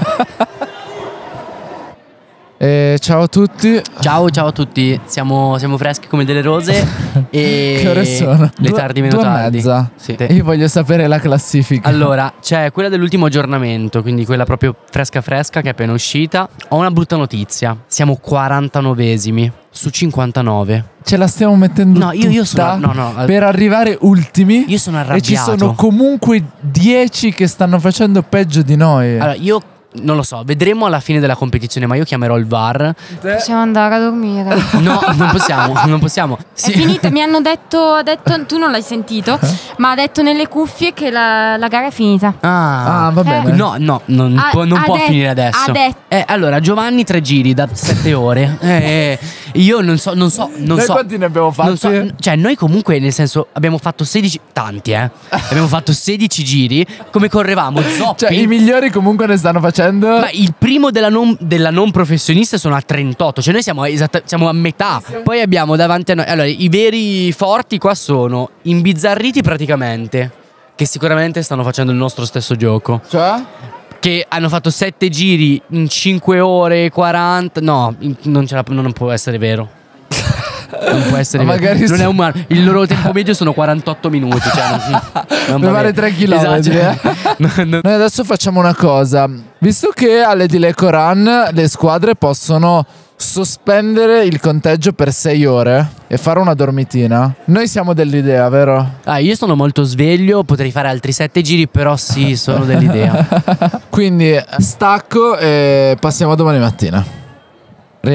Ciao a tutti. Ciao a tutti, siamo freschi come delle rose e Che ore sono? le tardi meno 2:30. tardi. Sì. Io voglio sapere la classifica. Allora, c'è quella dell'ultimo aggiornamento, quindi quella proprio fresca che è appena uscita. Ho una brutta notizia, siamo 49esimi su 59. Ce la stiamo mettendo No, io tutta sono- no, per arrivare ultimi. Io sono E ci arrabbiato. sono comunque 10 che stanno facendo peggio di noi. Allora, io non lo so, vedremo alla fine della competizione, ma io chiamerò il VAR. Possiamo andare a dormire. No, non possiamo. È finita, mi hanno detto, ha detto, tu non l'hai sentito, ma ha detto nelle cuffie che la gara è finita. Ah, va bene. No, non Ha- può ha det- finire adesso. ha detto. Allora, Giovanni 3 giri da 7 ore. Io non so. Noi so. quanti ne abbiamo fatti? Non so, cioè, noi comunque, nel senso, abbiamo fatto 16. Tanti, abbiamo fatto 16 giri. Come correvamo? Zoppi. Cioè, i migliori comunque ne stanno facendo. Ma il primo della non professionista sono a 38. Cioè, noi siamo a metà. Poi abbiamo davanti a noi. Allora, i veri forti qua sono imbizzarriti praticamente. Che sicuramente stanno facendo il nostro stesso gioco. Cioè? Che hanno fatto 7 giri in 5 ore e 40. No, non può essere vero. Non può essere Ma vero. magari Non è umano. Il loro tempo medio sono 48 minuti. Cioè, non Per va fare bene. 3 chilometri. Esatto. Noi adesso facciamo una cosa. Visto che alle Dileco Run le squadre possono sospendere il conteggio per 6 ore e fare una dormitina, noi siamo dell'idea, vero? Io sono molto sveglio, potrei fare altri 7 giri, però sì, sono dell'idea. Quindi stacco e passiamo a domani mattina.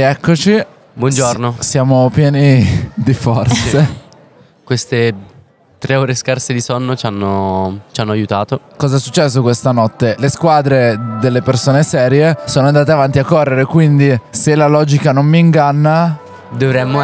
Rieccoci. Buongiorno. Siamo pieni di forze. Queste 3 ore scarse di sonno ci hanno aiutato. Cosa è successo questa notte? Le squadre delle persone serie sono andate avanti a correre, quindi se la logica non mi inganna dovremmo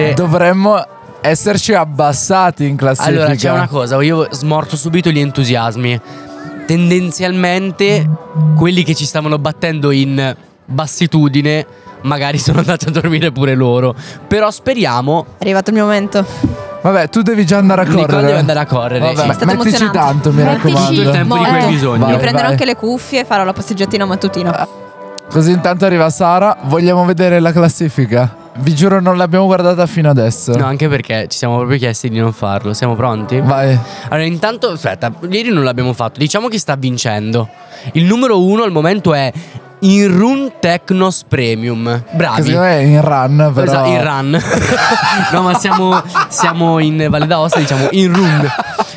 esserci abbassati in classifica. Allora c'è una cosa, io smorto subito gli entusiasmi. Tendenzialmente quelli che ci stavano battendo in bassitudine magari sono andati a dormire pure loro. Però speriamo. È arrivato il mio momento. Vabbè, tu devi già andare a correre. Nicole deve andare a correre. Vabbè, È stato mettici emozionante. tanto, mi raccomando. Tutto il tempo di cui hai bisogno. Mi prenderò anche le cuffie e farò la passeggiatina mattutina. Così intanto arriva Sara. Vogliamo vedere la classifica? Vi giuro non l'abbiamo guardata fino adesso. No, anche perché ci siamo proprio chiesti di non farlo. Siamo pronti? Vai. Allora intanto, aspetta, ieri non l'abbiamo fatto. Diciamo chi sta vincendo. Il numero 1 al momento è Inrun Technos Premium. Bravi. Secondo me è in run, però. Esatto, in run. No, ma siamo in Valle d'Aosta, diciamo in run.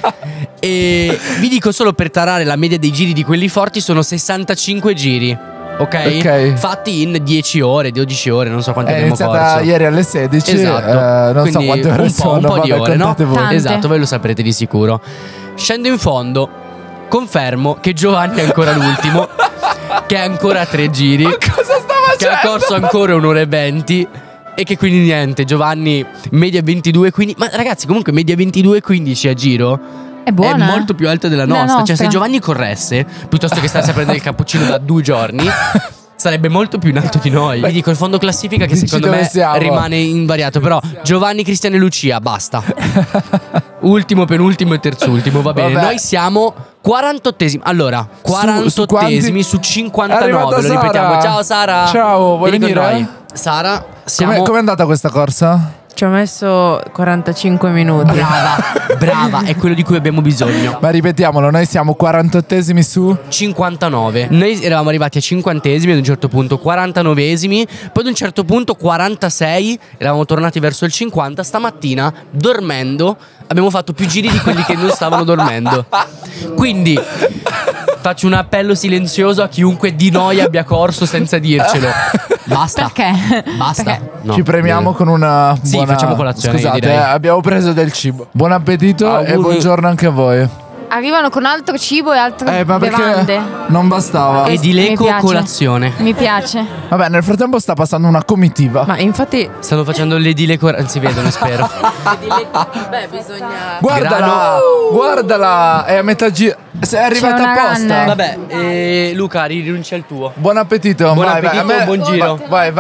E vi dico solo per tarare la media dei giri di quelli forti sono 65 giri. Ok? Fatti in 10 ore, 12 ore, non so quante abbiamo corso. È iniziata ieri alle 16. Esatto. Non so Quindi quante ore sono. un po' di ore, no? Tante. Esatto, voi lo saprete di sicuro. Scendo in fondo, confermo che Giovanni è ancora l'ultimo, che ha ancora 3 giri. Ma cosa sta facendo? Che ha corso ancora 1 ora e 20. E che quindi niente, Giovanni media 22,15. Ma ragazzi, comunque media 22,15 a giro È buona. è molto più alta della nostra. Cioè, se Giovanni corresse, piuttosto che starsi a prendere il cappuccino da 2 giorni, sarebbe molto più in alto di noi. Vi dico il fondo classifica che Dici secondo dove me siamo? rimane invariato. Però Giovanni, Cristiano e Lucia, basta. Ultimo, penultimo e terzultimo, va bene. Vabbè. Noi siamo 48esimi. Allora, 48esimi su 59. Arrivata Lo ripetiamo. Sara. Ciao Sara. Ciao, vuoi Vieni con venire? noi. Sara, siamo Com'è andata questa corsa? Ci ho messo 45 minuti. brava, è quello di cui abbiamo bisogno. Ma ripetiamolo, noi siamo 48esimi su 59. Noi eravamo arrivati a 50esimi, ad un certo punto 49esimi, poi ad un certo punto 46, eravamo tornati verso il 50. Stamattina, dormendo, abbiamo fatto più giri di quelli che non stavano dormendo. Quindi faccio un appello silenzioso a chiunque di noi abbia corso senza dircelo. Basta. Perché? Basta. Perché? No. Ci premiamo con una Sì, buona... facciamo colazione, Scusate, direi. abbiamo preso del cibo. Buon appetito e Auguri. buongiorno anche a voi. Arrivano con altro cibo e altre Ma perché bevande. non bastava. E di Mi Leco piace. colazione. Mi piace. Vabbè, nel frattempo sta passando una comitiva. Ma infatti Stanno facendo le di Leco, si vedono, spero. beh, bisogna Guardala, guardala, è a metà giro. Sei arrivata una apposta. runner. Vabbè, Luca, rinuncia al tuo. Buon appetito. Buon vai, appetito, vai. buon giro. Vai.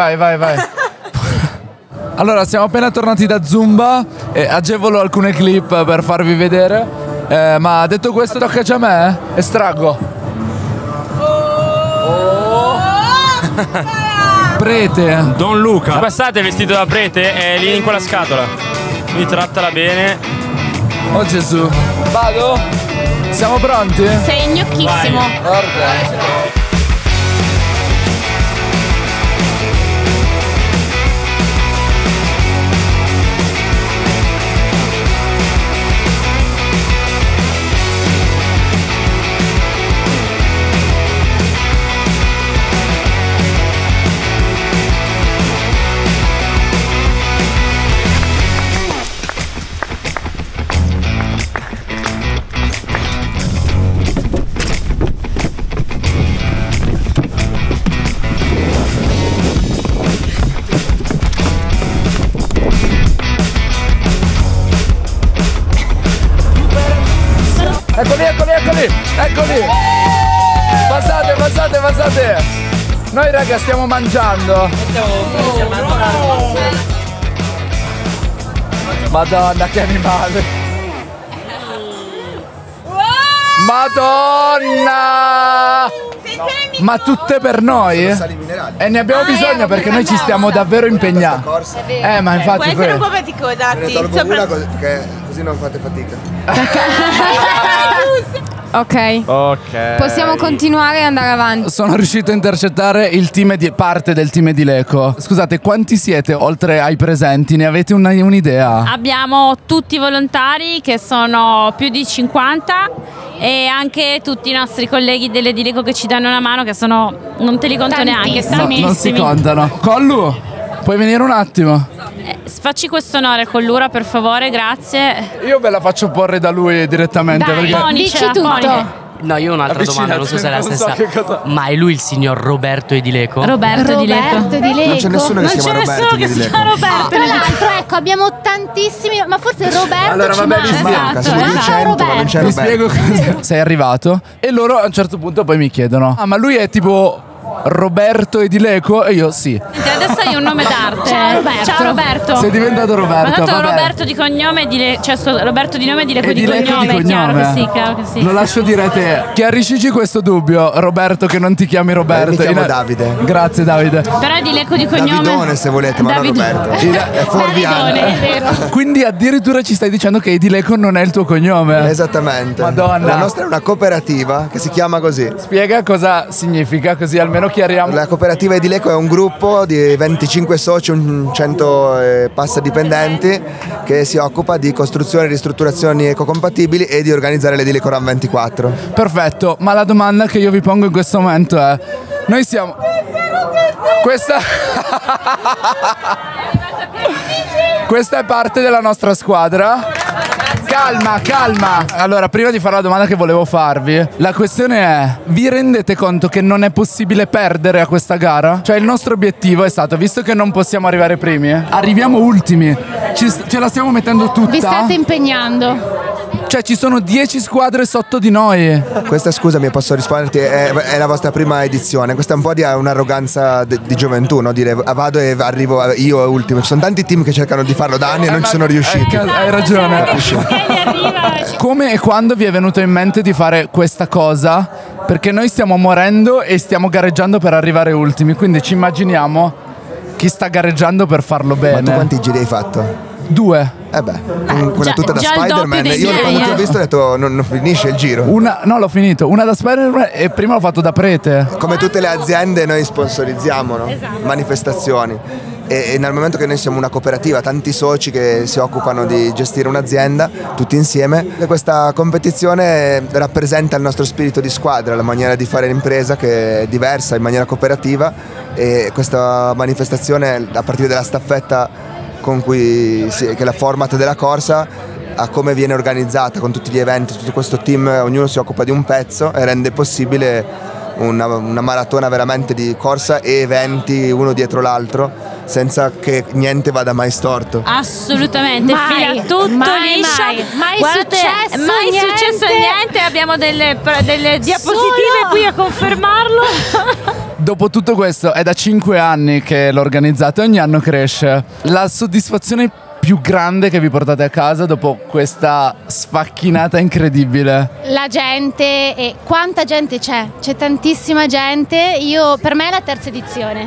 Allora, siamo appena tornati da Zumba e agevolo alcune clip per farvi vedere. Ma detto questo, tocca già a me? Estraggo. Prete. Don Luca. Passate vestito da prete, è lì in quella scatola. Quindi trattala bene. Oh Gesù. Vado? Siamo pronti? Sei gnocchissimo. Guarda. Eccoli! Passate! Noi raga stiamo mangiando. Madonna, che animale! Madonna! Ma tutte per noi? E ne abbiamo bisogno perché noi ci stiamo davvero impegnando. Ma infatti Può essere un po' faticosa, perché così non fate fatica. Ok. Possiamo continuare e andare avanti. Sono riuscito a intercettare il team di parte del team di Leco. Scusate, quanti siete oltre ai presenti? Ne avete un'idea? Abbiamo tutti i volontari che sono più di 50 e anche tutti i nostri colleghi delle di Leco che ci danno una mano, che sono, non te li conto neanche, No, non si tantissimi. contano. Collu? Puoi venire un attimo? Facci questo onore con l'ura, per favore, grazie. Io ve la faccio porre da lui direttamente. Dai, perché... dici tutto. No, io ho un'altra domanda, non so se è la stessa. Ma è lui il signor Roberto Edileco? Roberto Edileco. Non c'è nessuno che si chiama Roberto Edileco. Tra l'altro, ecco, abbiamo tantissimi, ma forse Roberto Allora, vabbè, ci manca. Siamo 200, ma non c'è Mi Roberto. spiego cosa. Sei arrivato e loro a un certo punto poi mi chiedono: ah, ma lui è tipo Roberto Edileco? E io sì. Adesso hai un nome d'arte. Ciao Roberto. Sei diventato Roberto. Ma tanto vabbè. Roberto di cognome, cioè Roberto di nome e Edileco di Edileco cognome. di Chiaro cognome. che sì, chiaro che sì. Lo lascio dire a te. Chiariscici questo dubbio, Roberto, che non ti chiami Roberto. Mi chiamo Davide. Grazie, Davide. Però Edileco di cognome. Davidone, se volete, ma non Roberto. È fuorviano. Davidone, è vero. Quindi addirittura ci stai dicendo che Edileco non è il tuo cognome? Esattamente. Madonna. La nostra è una cooperativa che si chiama così. Spiega cosa significa, così almeno chiariamo. La cooperativa Edileco è un gruppo di 25 soci, 100 e passa dipendenti, che si occupa di costruzioni e ristrutturazioni ecocompatibili e di organizzare l'Edileco Run 24. Perfetto, ma la domanda che io vi pongo in questo momento è: noi siamo... Questa è parte della nostra squadra. Calma. Allora, prima di fare la domanda che volevo farvi, la questione è: vi rendete conto che non è possibile perdere a questa gara? Cioè, il nostro obiettivo è stato, visto che non possiamo arrivare primi, arriviamo ultimi. Ce la stiamo mettendo tutta. Vi state impegnando. Cioè, ci sono 10 squadre sotto di noi. Questa, scusami, posso risponderti, è la vostra prima edizione. Questa è un po' di un'arroganza di gioventù, no? Dire vado e arrivo io ultimo. Ci sono tanti team che cercano di farlo da anni e non ci sono riusciti. Hai ragione. Come e quando vi è venuto in mente di fare questa cosa? Perché noi stiamo morendo e stiamo gareggiando per arrivare ultimi, quindi ci immaginiamo chi sta gareggiando per farlo bene. Ma tu quanti giri hai fatto? 2. Con quella tuta da Spider-Man. Io quando ti ho visto ho detto non finisce il giro. No, l'ho finito. Una da Spider-Man e prima l'ho fatto da prete. Come tutte le aziende noi sponsorizziamo, no? Manifestazioni. E nel momento che noi siamo una cooperativa, tanti soci che si occupano di gestire un'azienda, tutti insieme, e questa competizione rappresenta il nostro spirito di squadra, la maniera di fare l'impresa che è diversa in maniera cooperativa, e questa manifestazione, a partire dalla staffetta che è la format della corsa, a come viene organizzata con tutti gli eventi, tutto questo team, ognuno si occupa di un pezzo e rende possibile una maratona veramente di corsa e eventi uno dietro l'altro, senza che niente vada mai storto. Assolutamente, fila tutto liscio. Mai Guardate, successo mai niente. successo niente. Abbiamo delle diapositive qui a confermarlo. Dopo tutto questo, è da 5 anni che lo organizzate, ogni anno cresce. La soddisfazione più grande che vi portate a casa dopo questa sfacchinata incredibile? La gente, e quanta gente c'è? C'è tantissima gente. Per me è la terza edizione.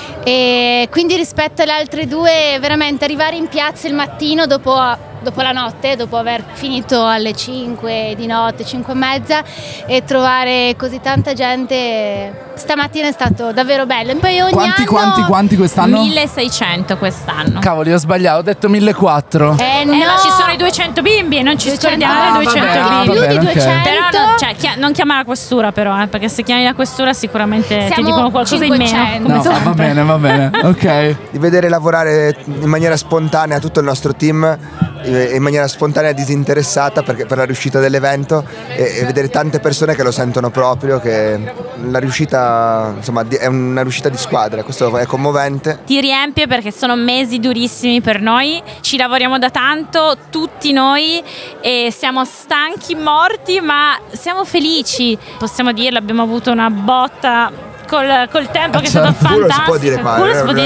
E quindi rispetto alle altre due, veramente arrivare in piazza il mattino dopo la notte, dopo aver finito alle 5 di notte, 5 e mezza, e trovare così tanta gente stamattina è stato davvero bello. E poi Quanti quest'anno? 1600 quest'anno. Cavoli, ho sbagliato, ho detto 1400. Ma ci sono i 200 bimbi, non ci scordiamo i 200 bimbi. Più di 200. Però non chiama la questura, però, perché se chiami la questura sicuramente ti dicono qualcosa 500. in meno. Come No, sempre. va bene, ok. Di vedere lavorare in maniera spontanea tutto il nostro team, in maniera spontanea e disinteressata per la riuscita dell'evento, e vedere tante persone che lo sentono proprio, che la riuscita, insomma, è una riuscita di squadra. Questo è commovente. Ti riempie perché sono mesi durissimi per noi, ci lavoriamo da tanto tutti noi e siamo stanchi, morti, ma siamo felici, possiamo dirlo, abbiamo avuto una botta col tempo che è stato fantastico. Si può dire qua, si può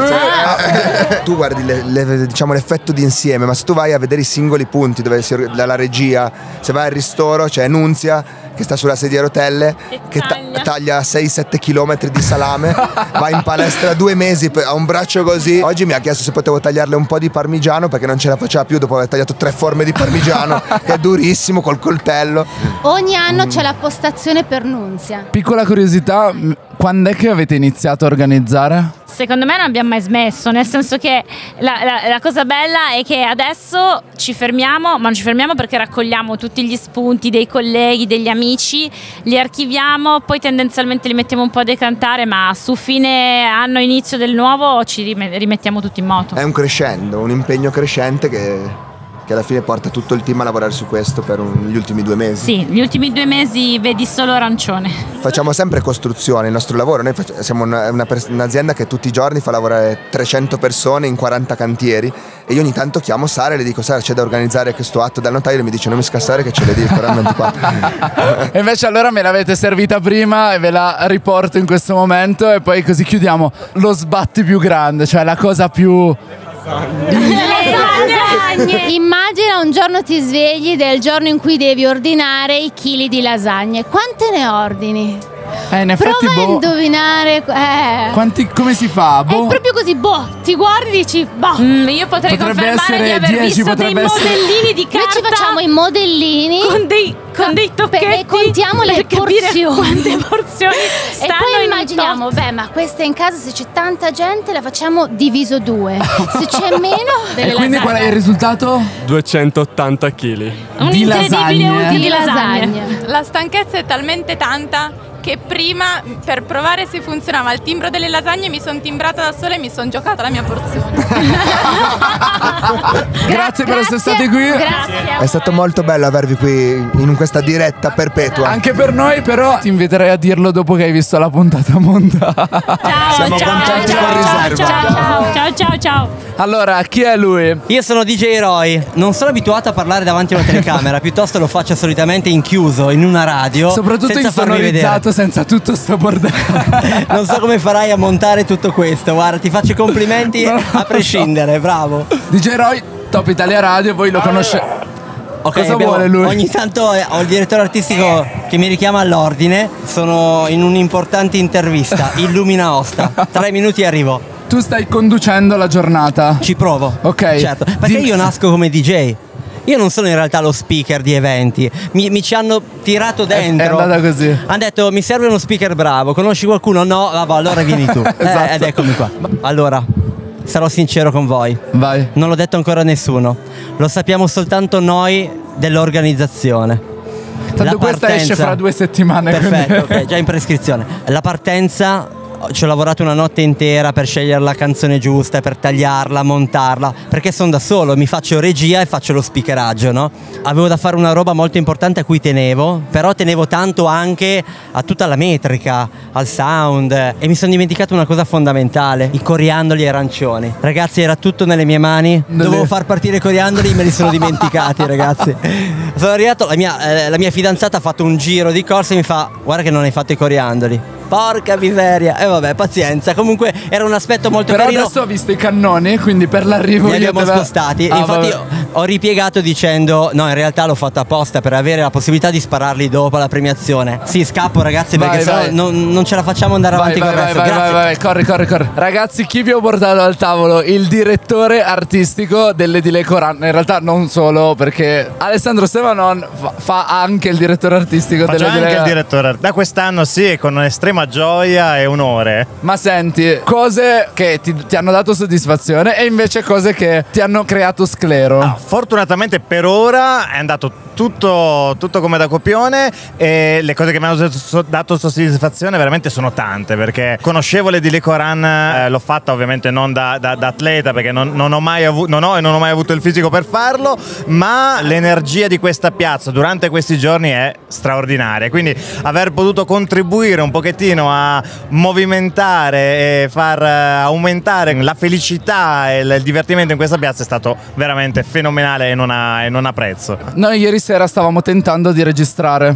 dire. Tu guardi diciamo l'effetto d'insieme, ma se tu vai a vedere i singoli punti dove dalla regia, se vai al ristoro c'è Nunzia che sta sulla sedia a rotelle, che taglia 6-7 km di salame, va in palestra 2 mesi, ha un braccio così. Oggi mi ha chiesto se potevo tagliarle un po' di parmigiano perché non ce la faceva più dopo aver tagliato 3 forme di parmigiano, che è durissimo col coltello. Ogni anno c'è la postazione per Nunzia. Piccola curiosità, quando è che avete iniziato a organizzare? secondo me non abbiamo mai smesso, nel senso che la cosa bella è che adesso ci fermiamo, ma non ci fermiamo perché raccogliamo tutti gli spunti dei colleghi, degli amici, li archiviamo, poi tendenzialmente li mettiamo un po' a decantare, ma su fine anno, inizio del nuovo ci rimettiamo tutti in moto. È un crescendo, un impegno crescente che alla fine porta tutto il team a lavorare su questo per gli ultimi 2 mesi. Sì, gli ultimi 2 mesi vedi solo arancione. Facciamo sempre costruzione, il nostro lavoro, noi siamo un'azienda che tutti i giorni fa lavorare 300 persone in 40 cantieri e io ogni tanto chiamo Sara e le dico: Sara, c'è da organizzare questo atto dal notaio, e mi dice: non mi scassare che ce le dico, era il 24. E invece allora me l'avete servita prima e ve la riporto in questo momento e poi così chiudiamo. Lo sbatti più grande, cioè la cosa più... Lasagne. Immagina un giorno ti svegli del giorno in cui devi ordinare i chili di lasagne. Quante ne ordini? In effetti, prova a indovinare. Come si fa? È proprio così, ti guardi e dici, io potrei confermare di aver visto dei modellini di carta. Noi ci facciamo i modellini con dei tocchetti e contiamo le porzioni. Quante porzioni stanno. E poi immaginiamo, ma questa in casa, se c'è tanta gente la facciamo diviso 2. Se c'è meno E quindi qual è il risultato? 280 kg di lasagne. La stanchezza è talmente tanta che prima, per provare se funzionava il timbro delle lasagne, mi sono timbrata da sola e mi sono giocata la mia porzione. Grazie per essere stati qui. È stato molto bello avervi qui in questa diretta perpetua. Anche per noi, però ti inviterei a dirlo dopo che hai visto la puntata montata. Siamo contenti con riserva. Ciao. Allora, chi è lui? Io sono DJ Roy. Non sono abituato a parlare davanti a una telecamera, piuttosto lo faccio solitamente in chiuso, in una radio. Soprattutto senza farmi vedere. Senza tutto sto bordello. Non so come farai a montare tutto questo. Guarda, ti faccio i complimenti a prescindere, bravo. DJ Roy, Top Italia Radio, voi lo conoscete. Cosa vuole lui? Ogni tanto ho il direttore artistico che mi richiama all'ordine. Sono in un'importante intervista. Illumina Osta. 3 minuti e arrivo. Tu stai conducendo la giornata? Ci provo. Ok. Certo. Perché io nasco come DJ. Io non sono in realtà lo speaker di eventi. Mi ci hanno tirato dentro. È andata così. Hanno detto: mi serve uno speaker bravo. Conosci qualcuno? No? Vabbè, allora vieni tu. Esatto. Ed eccomi qua. Allora, sarò sincero con voi. Vai. Non l'ho detto ancora a nessuno. Lo sappiamo soltanto noi dell'organizzazione. Tanto questa esce fra 2 settimane. Perfetto, ok, già in prescrizione. La partenza, ci ho lavorato una notte intera per scegliere la canzone giusta, per tagliarla, montarla, perché sono da solo, mi faccio regia e faccio lo speakeraggio, no? Avevo da fare una roba molto importante a cui tenevo, però tenevo tanto anche a tutta la metrica, al sound, e mi sono dimenticato una cosa fondamentale: i coriandoli e arancioni. Ragazzi, era tutto nelle mie mani, dovevo far partire i coriandoli, me li sono dimenticati, ragazzi. Sono arrivato, la mia fidanzata ha fatto un giro di corsa e mi fa: guarda che non hai fatto i coriandoli. Porca miseria. E vabbè, pazienza. Comunque era un aspetto molto però carino. Adesso ho visto i cannoni, quindi per l'arrivo li abbiamo spostati. Infatti ho ripiegato dicendo: no, in realtà l'ho fatto apposta per avere la possibilità di spararli dopo la premiazione. Sì, scappo ragazzi, perché vai. Non ce la facciamo andare avanti con il resto. Vai, corri. Ragazzi, chi vi ho portato al tavolo? Il direttore artistico delle Di Lei Coran. In realtà non solo, perché Alessandro Stevanon fa anche il direttore artistico delle Di Lei. Faccio anche il direttore. Da quest'anno sì, con estrema gioia e onore. Ma senti, cose che ti hanno dato soddisfazione e invece cose che ti hanno creato sclero. No, fortunatamente per ora è andato tutto come da copione, e le cose che mi hanno dato soddisfazione veramente sono tante, perché conoscevo le Di Lei Coran, l'ho fatta ovviamente non da atleta, perché non ho mai avuto il fisico per farlo, ma l'energia di questa piazza durante questi giorni è straordinaria, quindi aver potuto contribuire un pochettino a movimentare e far aumentare la felicità e il divertimento in questa piazza è stato veramente fenomenale e non ha prezzo. Noi ieri sera stavamo tentando di registrare.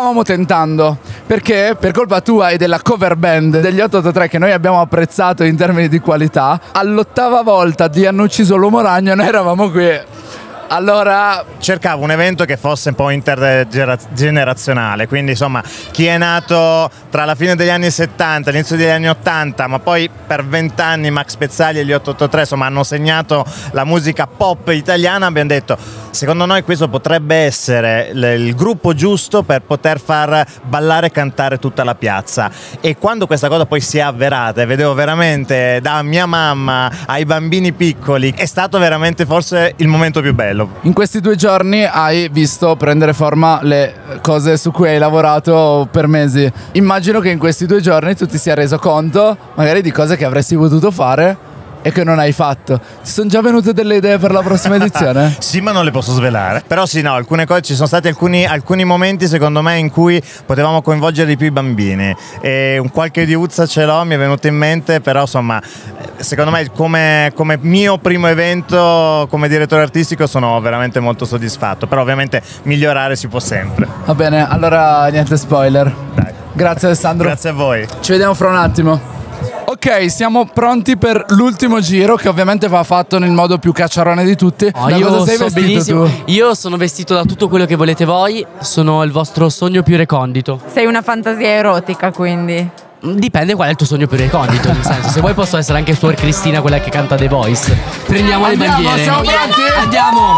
Perché per colpa tua e della cover band degli 883, che noi abbiamo apprezzato in termini di qualità, all'8ª volta di Hanno ucciso l'uomo ragno noi eravamo qui Allora, cercavo un evento che fosse un po' intergenerazionale, quindi insomma chi è nato tra la fine degli anni 70 e l'inizio degli anni 80, ma poi per 20 anni Max Pezzali e gli 883 insomma hanno segnato la musica pop italiana, abbiamo detto secondo noi questo potrebbe essere il gruppo giusto per poter far ballare e cantare tutta la piazza. E quando questa cosa poi si è avverata e vedevo veramente da mia mamma ai bambini piccoli, è stato veramente forse il momento più bello. in questi 2 giorni hai visto prendere forma le cose su cui hai lavorato per mesi. Immagino che in questi 2 giorni tu ti sia reso conto magari di cose che avresti potuto fare e che non hai fatto. Ti sono già venute delle idee per la prossima edizione? Sì, ma non le posso svelare. Però sì, no, alcune cose, ci sono stati alcuni momenti secondo me in cui potevamo coinvolgere di più i bambini. E un qualche diuzza ce l'ho, mi è venuto in mente, però insomma, secondo me come mio primo evento come direttore artistico sono veramente molto soddisfatto. Però ovviamente migliorare si può sempre. Va bene, allora niente spoiler. Dai. Grazie Alessandro. Grazie a voi. Ci vediamo fra un attimo. Ok, siamo pronti per l'ultimo giro che ovviamente va fatto nel modo più cacciarone di tutti. Da io cosa sei so vestito benissimo. tu? Io sono vestito da tutto quello che volete voi, sono il vostro sogno più recondito. Sei una fantasia erotica, quindi. Dipende qual è il tuo sogno più recondito, nel senso, se vuoi posso essere anche Suor Cristina, quella che canta The Voice. Prendiamo le bandiere. Siamo pronti? Andiamo!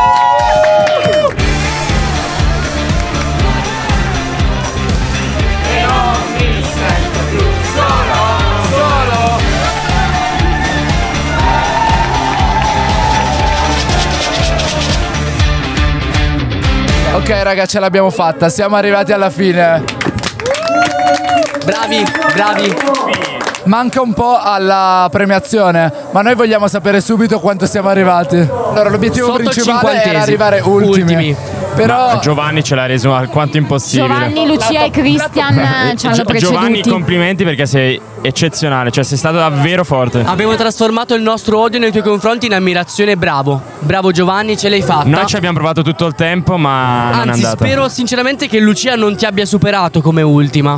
Ok raga, ce l'abbiamo fatta, siamo arrivati alla fine. Bravi, bravi. Manca un po' alla premiazione, ma noi vogliamo sapere subito quanto siamo arrivati. Allora, l'obiettivo Sotto il principale era 50esimo. arrivare ultimi. Però Giovanni ce l'ha reso alquanto impossibile. Giovanni, Lucia e Christian ci hanno preceduti. Giovanni, complimenti perché sei eccezionale, cioè sei stato davvero forte. Abbiamo trasformato il nostro odio nei tuoi confronti in ammirazione, bravo. Bravo Giovanni, ce l'hai fatta. Noi ci abbiamo provato tutto il tempo, ma non è Anzi, andata. spero sinceramente che Lucia non ti abbia superato come ultima.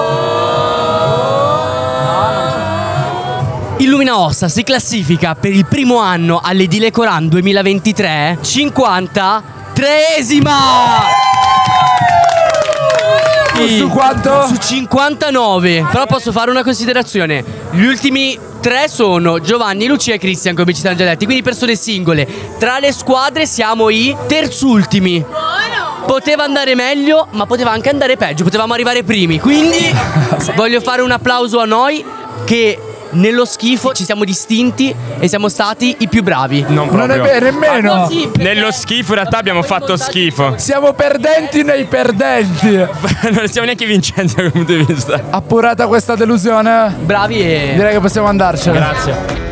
Illumina Ossa si classifica per il primo anno all'Edile Coran 2023 53esima! su quanto? Su 59. Però posso fare una considerazione. Gli ultimi 3 sono Giovanni, Lucia e Christian, come ci siamo già detti, quindi persone singole. Tra le squadre siamo i terzultimi. Poteva andare meglio, ma poteva anche andare peggio, potevamo arrivare primi. Quindi voglio fare un applauso a noi che nello schifo ci siamo distinti e siamo stati i più bravi. Non è vero, nemmeno. Nello schifo in realtà abbiamo fatto schifo. Siamo perdenti nei perdenti. Non siamo neanche vincenti dal punto di vista. Appurata questa delusione, bravi e direi che possiamo andarcene. Grazie.